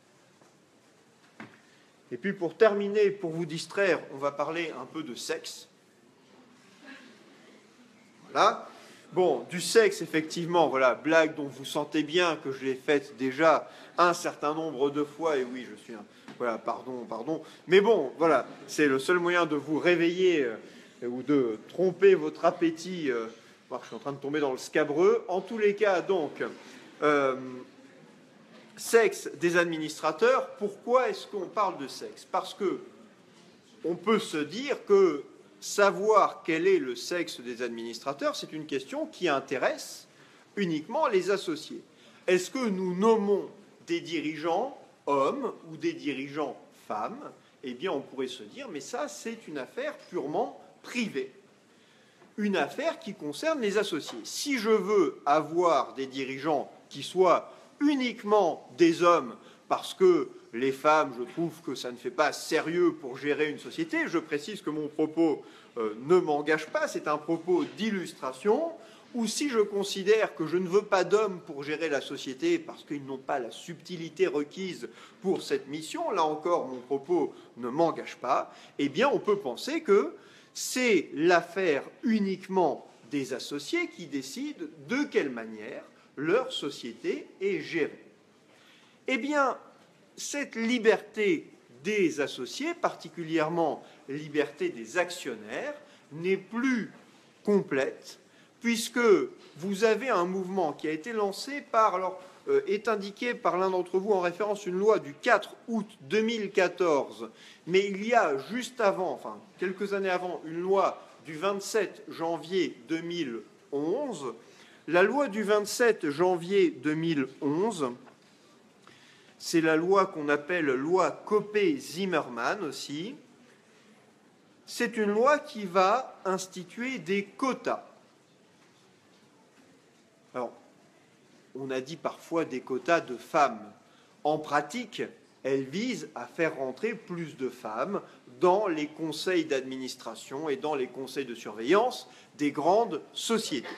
Et puis, pour terminer, pour vous distraire, on va parler un peu de sexe. Voilà. Bon, du sexe, effectivement, voilà, blague dont vous sentez bien que je l'ai faite déjà un certain nombre de fois, et oui, je suis un... Voilà, pardon, pardon. Mais bon, voilà, c'est le seul moyen de vous réveiller euh, ou de tromper votre appétit. Euh, bon, je suis en train de tomber dans le scabreux. En tous les cas, donc, euh, sexe des administrateurs. Pourquoi est-ce qu'on parle de sexe? Parce que on peut se dire que savoir quel est le sexe des administrateurs, c'est une question qui intéresse uniquement les associés. Est-ce que nous nommons des dirigeants hommes ou des dirigeants femmes, eh bien on pourrait se dire, mais ça c'est une affaire purement privée. Une affaire qui concerne les associés. Si je veux avoir des dirigeants qui soient uniquement des hommes, parce que les femmes, je trouve que ça ne fait pas sérieux pour gérer une société, je précise que mon propos euh, ne m'engage pas, c'est un propos d'illustration, ou si je considère que je ne veux pas d'hommes pour gérer la société parce qu'ils n'ont pas la subtilité requise pour cette mission, là encore mon propos ne m'engage pas, eh bien on peut penser que c'est l'affaire uniquement des associés qui décident de quelle manière leur société est gérée. Eh bien, cette liberté des associés, particulièrement liberté des actionnaires, n'est plus complète, puisque vous avez un mouvement qui a été lancé par, alors, euh, est indiqué par l'un d'entre vous en référence une loi du quatre août deux mille quatorze, mais il y a juste avant, enfin quelques années avant, une loi du vingt-sept janvier deux mille onze. La loi du vingt-sept janvier deux mille onze, c'est la loi qu'on appelle loi Copé-Zimmermann aussi. C'est une loi qui va instituer des quotas. Alors, on a dit parfois des quotas de femmes. En pratique, elle vise à faire rentrer plus de femmes dans les conseils d'administration et dans les conseils de surveillance des grandes sociétés.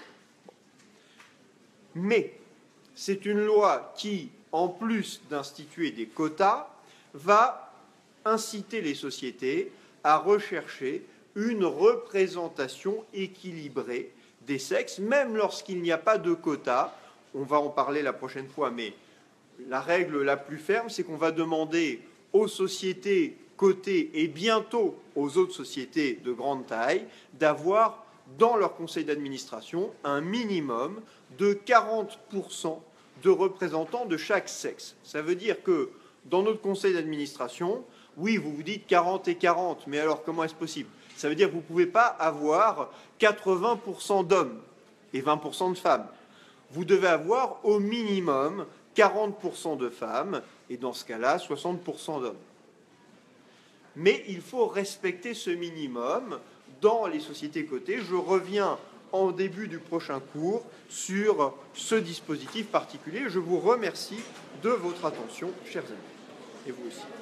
Mais c'est une loi qui, en plus d'instituer des quotas, va inciter les sociétés à rechercher une représentation équilibrée des sexes, même lorsqu'il n'y a pas de quotas. On va en parler la prochaine fois, mais la règle la plus ferme, c'est qu'on va demander aux sociétés cotées et bientôt aux autres sociétés de grande taille d'avoir dans leur conseil d'administration un minimum de quarante pour cent de représentants de chaque sexe. Ça veut dire que dans notre conseil d'administration, oui, vous vous dites quarante et quarante, mais alors comment est-ce possible? Ça veut dire que vous ne pouvez pas avoir quatre-vingts pour cent d'hommes et vingt pour cent de femmes. Vous devez avoir au minimum quarante pour cent de femmes et dans ce cas-là, soixante pour cent d'hommes. Mais il faut respecter ce minimum dans les sociétés cotées. Je reviens en début du prochain cours sur ce dispositif particulier. Je vous remercie de votre attention, chers amis, et vous aussi.